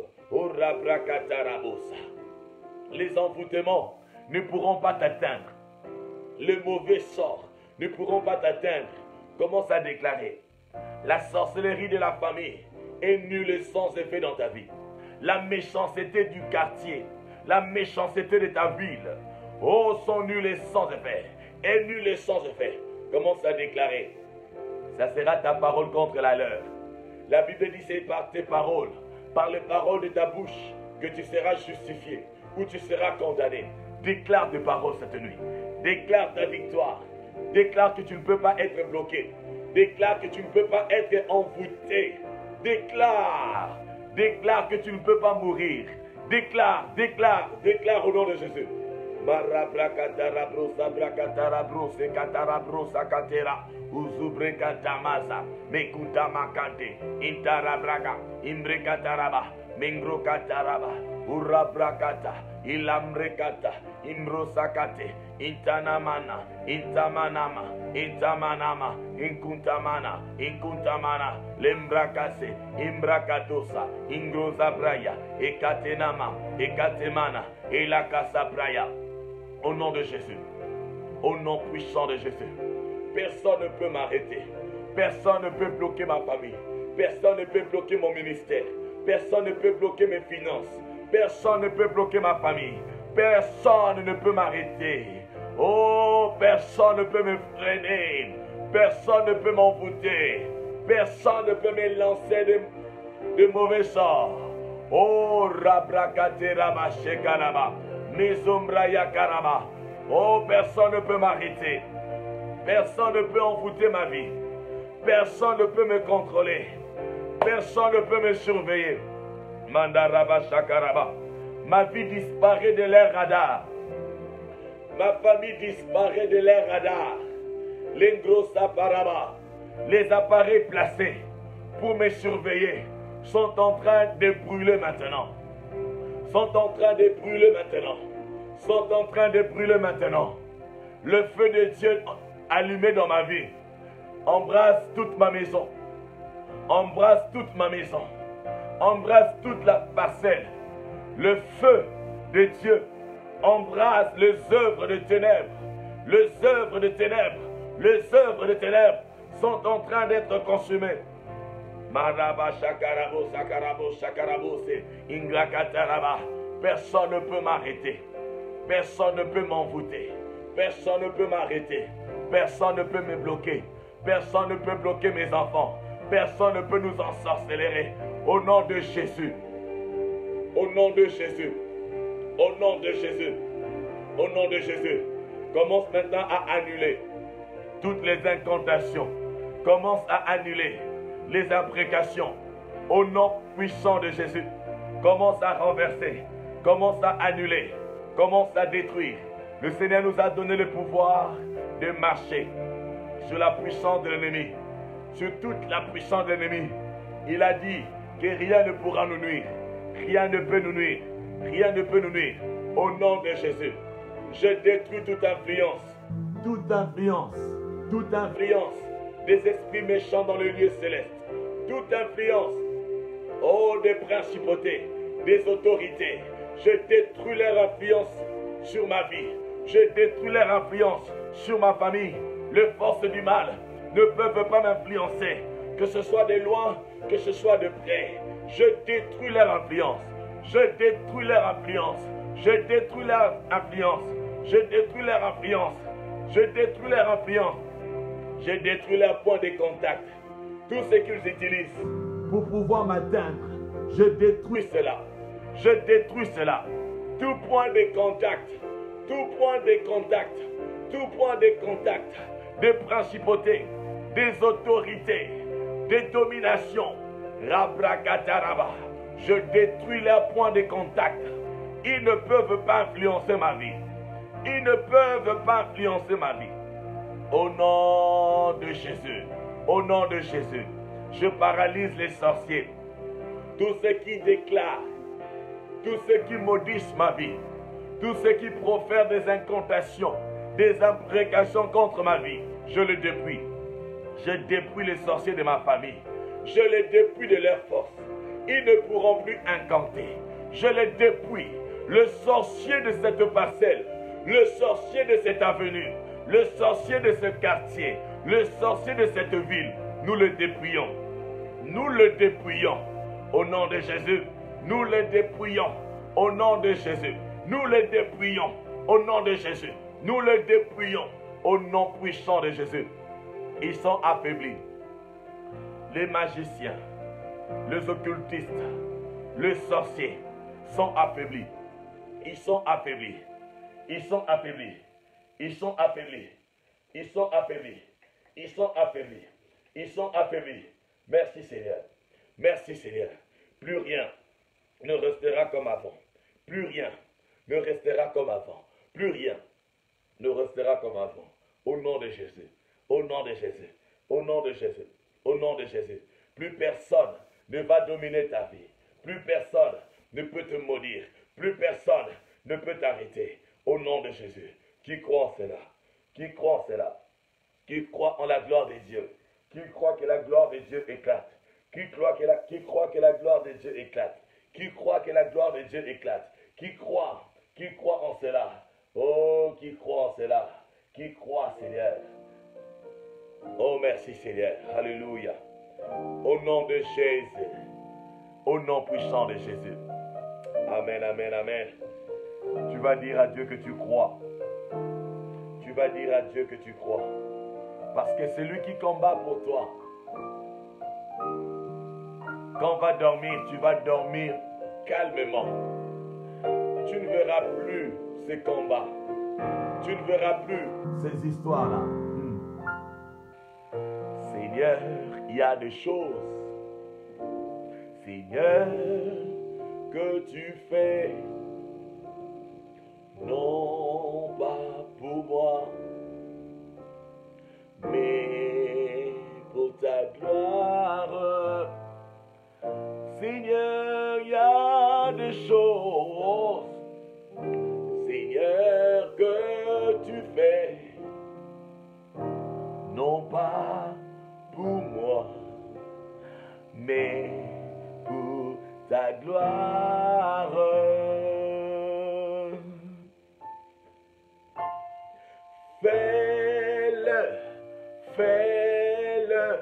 Les envoûtements ne pourront pas t'atteindre. Les mauvais sorts ne pourront pas t'atteindre. Commence à déclarer. La sorcellerie de la famille est nulle et sans effet dans ta vie. La méchanceté du quartier, la méchanceté de ta ville, oh, sont nulles et sans effet. Et nulles et sans effet. Commence à déclarer. Ça sera ta parole contre la leur. La Bible dit c'est par tes paroles, par les paroles de ta bouche, que tu seras justifié ou tu seras condamné. Déclare tes paroles cette nuit. Déclare ta victoire. Déclare que tu ne peux pas être bloqué. Déclare que tu ne peux pas être envoûté. Déclare. Déclare que tu ne peux pas mourir. Déclare, déclare, déclare au nom de Jésus. Marabrakatarabrose, brakatarabrose, katarabrose, katera, uzubrekatamaza, mekutamakante, intarabraga, imbrekataraba, mengrokataraba, urabrakata, ilamrekata, imbrosakate, intanamana, intamanama, intamanama, inkuntamana, inkuntamana, lembrakase, imbrakatosa, ingrozabraya, ekatenama, ekatemana, elakasabraya. Au nom de Jésus, au nom puissant de Jésus, personne ne peut m'arrêter, personne ne peut bloquer ma famille, personne ne peut bloquer mon ministère, personne ne peut bloquer mes finances, personne ne peut bloquer ma famille. personne ne peut m'arrêter. Oh, personne ne peut me freiner. Personne ne peut m'envoûter. Personne ne peut me lancer de, de mauvais sorts. Oh, Rabrakaterama Shekarama, Mizumbraya Karama. Oh, personne ne peut m'arrêter. Personne ne peut envoûter ma vie. Personne ne peut me contrôler. Personne ne peut me surveiller. Mandaraba Shakaraba. Ma vie disparaît de leur radar. Ma famille disparaît de leur radar. L'Ingrosa Paraba. Les appareils placés pour me surveiller sont en train de brûler maintenant. Sont en train de brûler maintenant. Sont en train de brûler maintenant. Le feu de Dieu allumé dans ma vie embrasse toute ma maison. Embrasse toute ma maison. Embrasse toute la parcelle. Le feu de Dieu embrasse les œuvres de ténèbres. Les œuvres de ténèbres. Les œuvres de ténèbres sont en train d'être consumées. Maraba shakarabo sakarabo shakarabo se inglakataraba. Personne ne peut m'arrêter. Personne ne peut m'envoûter. Personne ne peut m'arrêter. Personne ne peut me bloquer. Personne ne peut bloquer mes enfants. Personne ne peut nous ensorceler. Au nom de Jésus. Au nom de Jésus. Au nom de Jésus. Au nom de Jésus. Commence maintenant à annuler toutes les incantations. Commence à annuler les imprécations. Au nom puissant de Jésus. Commence à renverser. Commence à annuler. Commence à détruire. Le Seigneur nous a donné le pouvoir de marcher sur la puissance de l'ennemi. Sur toute la puissance de l'ennemi. Il a dit que rien ne pourra nous nuire. Rien ne peut nous nuire. Rien ne peut nous nuire. Au nom de Jésus. Je détruis toute influence. Toute influence. Toute influence des esprits méchants dans le lieu céleste. Toute influence. Oh, des principautés. Des autorités. Je détruis leur influence sur ma vie. Je détruis leur influence sur ma famille. Les forces du mal ne peuvent pas m'influencer. Que ce soit de loin, que ce soit de près. Je détruis leur influence. Je détruis leur influence. Je détruis leur influence. Je détruis leur influence. Je détruis leur influence. Je détruis leur point de contact. Tout ce qu'ils utilisent pour pouvoir m'atteindre. Je détruis cela. Je détruis cela. Tout point de contact. Tout point de contact. Tout point de contact. Des principautés. Des autorités. Des dominations. Rabrakataraba. Je détruis leurs points de contact. Ils ne peuvent pas influencer ma vie. Ils ne peuvent pas influencer ma vie. Au nom de Jésus. Au nom de Jésus. Je paralyse les sorciers. Tous ceux qui déclarent. Tous ceux qui maudissent ma vie. Tous ceux qui profèrent des incantations. Des imprécations contre ma vie. Je les dépouille. Je dépouille les sorciers de ma famille. Je les dépouille de leur force. Ils ne pourront plus incanter. Je les dépouille. Le sorcier de cette parcelle, le sorcier de cette avenue, le sorcier de ce quartier, le sorcier de cette ville, nous le dépouillons. Nous le dépouillons. Au nom de Jésus, nous le dépouillons. Au nom de Jésus, nous le dépouillons. Au nom de Jésus, nous le dépouillons. Au nom puissant de Jésus. Ils sont affaiblis. Les magiciens, les occultistes, les sorciers sont affaiblis. Ils sont affaiblis. Ils sont affaiblis. Ils sont affaiblis. Ils sont affaiblis. Ils sont affaiblis. Ils sont affaiblis. Merci Seigneur. Merci Seigneur. Plus rien ne restera comme avant. Plus rien ne restera comme avant. Plus rien ne restera comme avant. Au nom de Jésus. Au nom de Jésus. Au nom de Jésus. Au nom de Jésus. Plus personne ne va dominer ta vie. Plus personne ne peut te maudire. Plus personne ne peut t'arrêter. Au nom de Jésus. Qui croit en cela? Qui croit en cela? Qui croit en la gloire de Dieu? Qui croit que la gloire de Dieu éclate? Qui croit que la, qui croit que la gloire de Dieu éclate? Qui croit que la gloire de Dieu éclate? Qui croit? Qui croit en cela? Oh, qui croit en cela? Qui croit, Seigneur? Oh, merci, Seigneur. Alléluia. Au nom de Jésus. Au nom puissant de Jésus. Amen, amen, amen. Tu Tu vas dire à Dieu que tu crois. Tu vas dire à Dieu que tu crois. Parce que c'est lui qui combat pour toi. Quand on va dormir, tu vas dormir calmement. Tu ne verras plus ces combats. Tu ne verras plus ces histoires-là. Hmm. Seigneur, il y a des choses, Seigneur, que tu fais, non pas pour moi, mais pour ta gloire. Seigneur, il y a des choses, Seigneur, que tu fais, non pas pour moi, mais pour ta gloire. Fais-le, fais-le,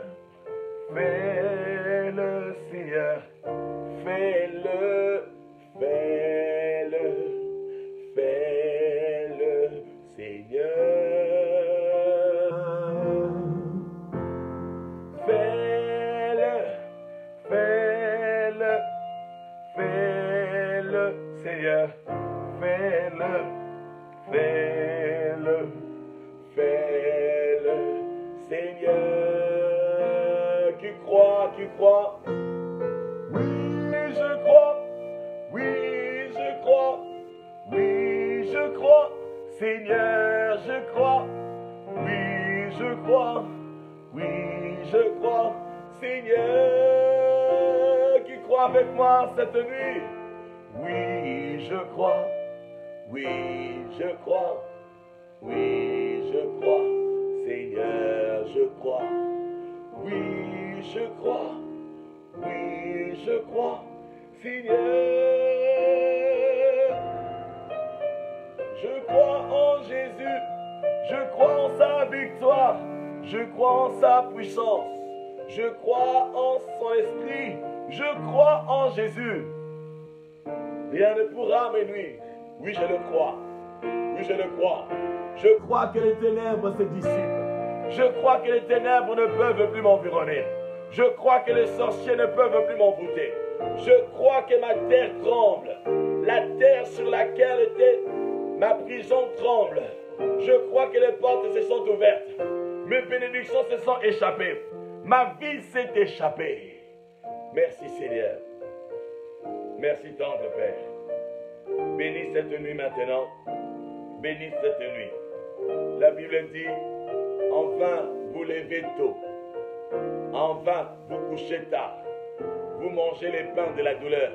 fais-le, Seigneur. Fais-le, fais-le, fais-le, Seigneur. Fais-le, fais-le, fais-le, Seigneur. Fais-le, fais-le, fais-le, Seigneur. Qui croit, qui croit. Je crois, oui, je crois, oui, je crois, Seigneur, je crois, oui, je crois, oui, je crois, Seigneur, qui croit avec moi cette nuit, oui, je crois, oui, je crois, oui, je crois, Seigneur, je crois, oui, je crois, oui, je crois. Seigneur, je crois en Jésus, je crois en sa victoire, je crois en sa puissance, je crois en son esprit, je crois en Jésus. Rien ne pourra me nuire. Oui, je le crois. Oui, je le crois. Je crois que les ténèbres se dissipent. Je crois que les ténèbres ne peuvent plus m'environner. Je crois que les sorciers ne peuvent plus m'envoûter. Je crois que ma terre tremble. La terre sur laquelle était ma prison tremble. Je crois que les portes se sont ouvertes. Mes bénédictions se sont échappées. Ma vie s'est échappée. Merci Seigneur. Merci tendre Père. Bénis cette nuit maintenant. Bénis cette nuit. La Bible dit, en vain vous levez tôt. En vain vous couchez tard. Vous mangez les pains de la douleur.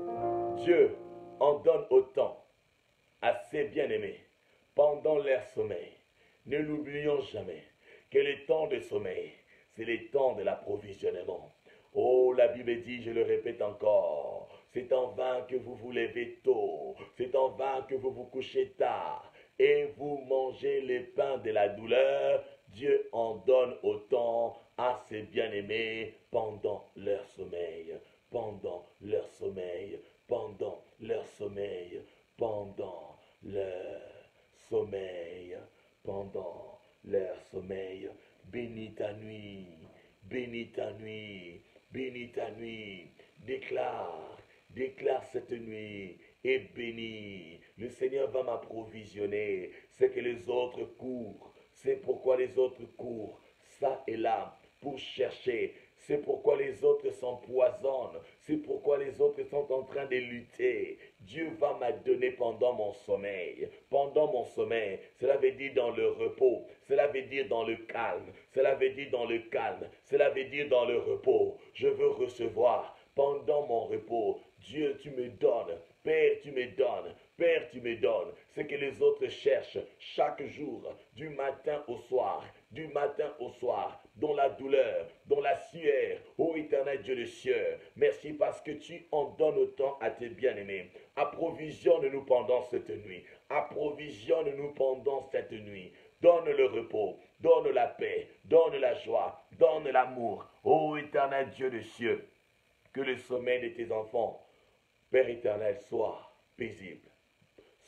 Dieu en donne autant à ses bien-aimés pendant leur sommeil. Ne l'oublions jamais que les temps de sommeil, c'est les temps de l'approvisionnement. Oh, la Bible dit, je le répète encore, c'est en vain que vous vous levez tôt, c'est en vain que vous vous couchez tard, et vous mangez les pains de la douleur. Dieu en donne autant à ses bien-aimés pendant leur sommeil, pendant leur sommeil, pendant leur sommeil, pendant leur sommeil, pendant leur sommeil. Bénis ta nuit, bénis ta nuit, bénis ta nuit, déclare, déclare cette nuit et bénis. Le Seigneur va m'approvisionner, c'est que les autres courent, c'est pourquoi les autres courent, ça et là, pour chercher. C'est pourquoi les autres s'empoisonnent. C'est pourquoi les autres sont en train de lutter. Dieu va m'adonner pendant mon sommeil. Pendant mon sommeil, cela veut dire dans le repos. Cela veut dire dans le calme. Cela veut dire dans le calme. Cela veut dire dans le repos. Je veux recevoir pendant mon repos. Dieu, tu me donnes. Père, tu me donnes. Père, tu me donnes ce que les autres cherchent chaque jour, du matin au soir, du matin au soir, dans la douleur, dans la sueur. Ô éternel Dieu des cieux, merci parce que tu en donnes autant à tes bien-aimés. Approvisionne-nous pendant cette nuit. Approvisionne-nous pendant cette nuit. Donne le repos, donne la paix, donne la joie, donne l'amour. Ô éternel Dieu des cieux, que le sommeil de tes enfants, Père éternel, soit paisible,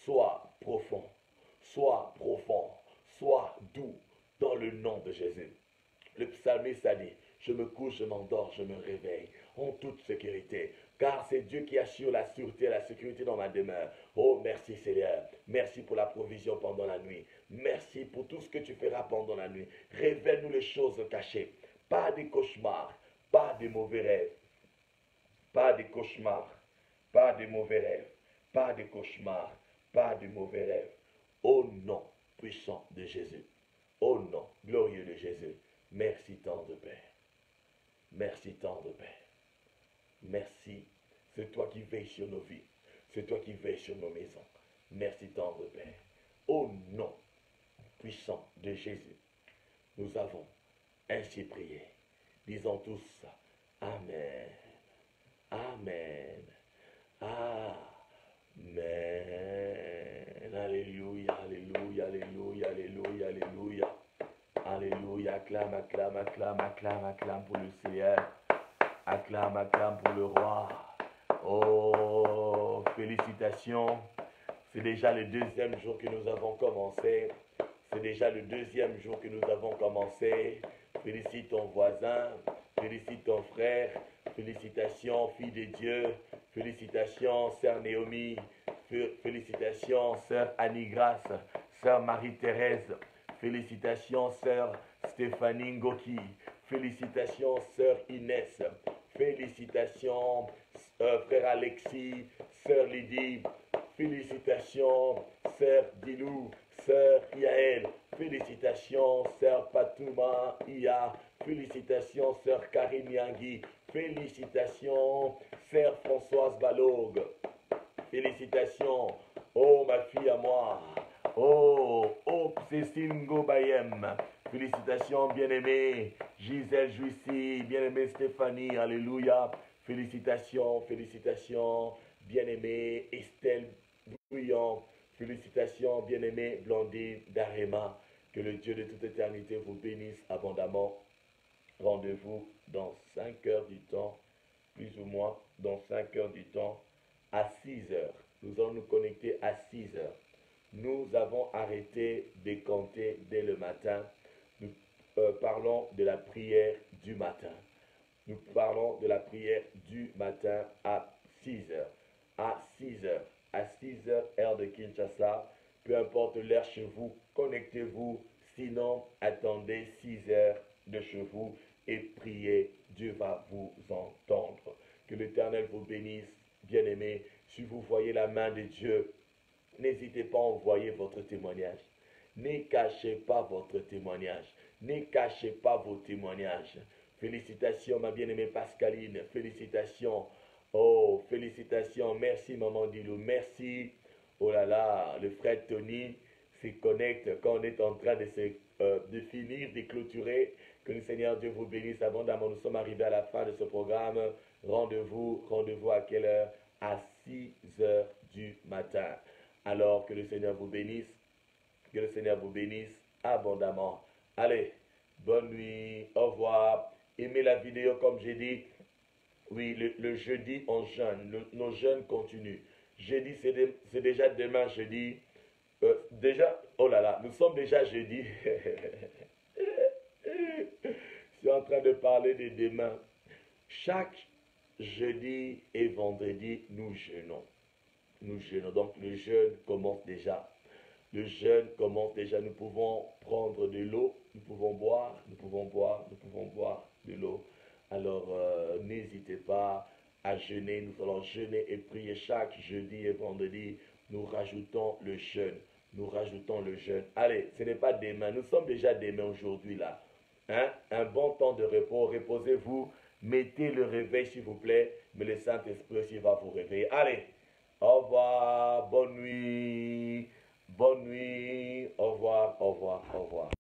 sois profond, sois profond, sois doux dans le nom de Jésus. Le psalmiste a dit, je me couche, je m'endors, je me réveille en toute sécurité, car c'est Dieu qui assure la sûreté et la sécurité dans ma demeure. Oh, merci Seigneur, merci pour la provision pendant la nuit, merci pour tout ce que tu feras pendant la nuit. Révèle-nous les choses cachées, pas des cauchemars, pas des mauvais rêves, pas des cauchemars, pas des mauvais rêves, pas de cauchemars, pas de mauvais rêves. Au nom puissant de Jésus, au nom glorieux de Jésus, merci tant de Père. Merci tant de Père. Merci, c'est toi qui veilles sur nos vies, c'est toi qui veilles sur nos maisons. Merci tant de Père. Au nom puissant de Jésus, nous avons ainsi prié. Disons tous Amen. Amen. Amen. Alléluia, alléluia, alléluia, alléluia, alléluia. Alléluia, acclame, acclame, acclame, acclame, acclame pour le Seigneur. Acclame, acclame pour le roi. Oh, félicitations. C'est déjà le deuxième jour que nous avons commencé. C'est déjà le deuxième jour que nous avons commencé. Félicite ton voisin. Félicite ton frère. Félicitations, fille de Dieu. Félicitations, sœur Naomi. Félicitations, sœur Annie Grace. Sœur Marie-Thérèse. Félicitations, sœur Stéphanie Ngoki. Félicitations, sœur Inès. Félicitations, euh, frère Alexis, sœur Lydie. Félicitations, sœur Dilou, sœur Yael. Félicitations, sœur Patouma Ia. Félicitations, sœur Karine Yangui. Félicitations, sœur Françoise Balogue. Félicitations, oh ma fille à moi. Oh, oh, Cécile Ngobayem. Félicitations, bien-aimée. Gisèle Jouissi, bien-aimée Stéphanie, alléluia. Félicitations, félicitations, bien-aimée Estelle Bouillon. Félicitations, bien-aimée Blondine Darema. Que le Dieu de toute éternité vous bénisse abondamment. Rendez-vous dans cinq heures du temps, plus ou moins dans cinq heures du temps, à six heures. Nous allons nous connecter à six heures. Nous avons arrêté de compter dès le matin. Nous euh, parlons de la prière du matin. Nous parlons de la prière du matin à six heures. À six heures. À six heures, heure de Kinshasa. Peu importe l'heure chez vous, connectez-vous. Sinon, attendez six heures de chez vous et priez. Dieu va vous entendre. Que l'Éternel vous bénisse, bien-aimés. Si vous voyez la main de Dieu, n'hésitez pas à envoyer votre témoignage. Ne cachez pas votre témoignage. Ne cachez pas vos témoignages. Félicitations, ma bien-aimée Pascaline. Félicitations. Oh, félicitations. Merci, maman Dilou. Merci. Oh là là, le frère Tony se connecte quand on est en train de, se, euh, de finir, de clôturer. Que le Seigneur Dieu vous bénisse abondamment. Nous sommes arrivés à la fin de ce programme. Rendez-vous, rendez-vous à quelle heure? À six heures du matin. Alors que le Seigneur vous bénisse, que le Seigneur vous bénisse abondamment. Allez, bonne nuit, au revoir. Aimez la vidéo comme j'ai dit. Oui, le, le jeudi on jeûne, le, nos jeûnes continuent. Jeudi, c'est de, déjà demain jeudi. Euh, déjà, oh là là, nous sommes déjà jeudi. Je suis en train de parler de demain. Chaque jeudi et vendredi, nous jeûnons. Nous jeûnons. Donc le jeûne commence déjà. Le jeûne commence déjà. Nous pouvons prendre de l'eau, nous pouvons boire, nous pouvons boire, nous pouvons boire de l'eau. Alors euh, n'hésitez pas à jeûner. Nous allons jeûner et prier chaque jeudi et vendredi. Nous rajoutons le jeûne. Nous rajoutons le jeûne. Allez, ce n'est pas demain. Nous sommes déjà demain aujourd'hui là. Hein? Un bon temps de repos. Reposez-vous. Mettez le réveil s'il vous plaît. Mais le Saint-Esprit aussi va vous réveiller. Allez. Au revoir, bonne nuit, bonne nuit, au revoir, au revoir, au revoir.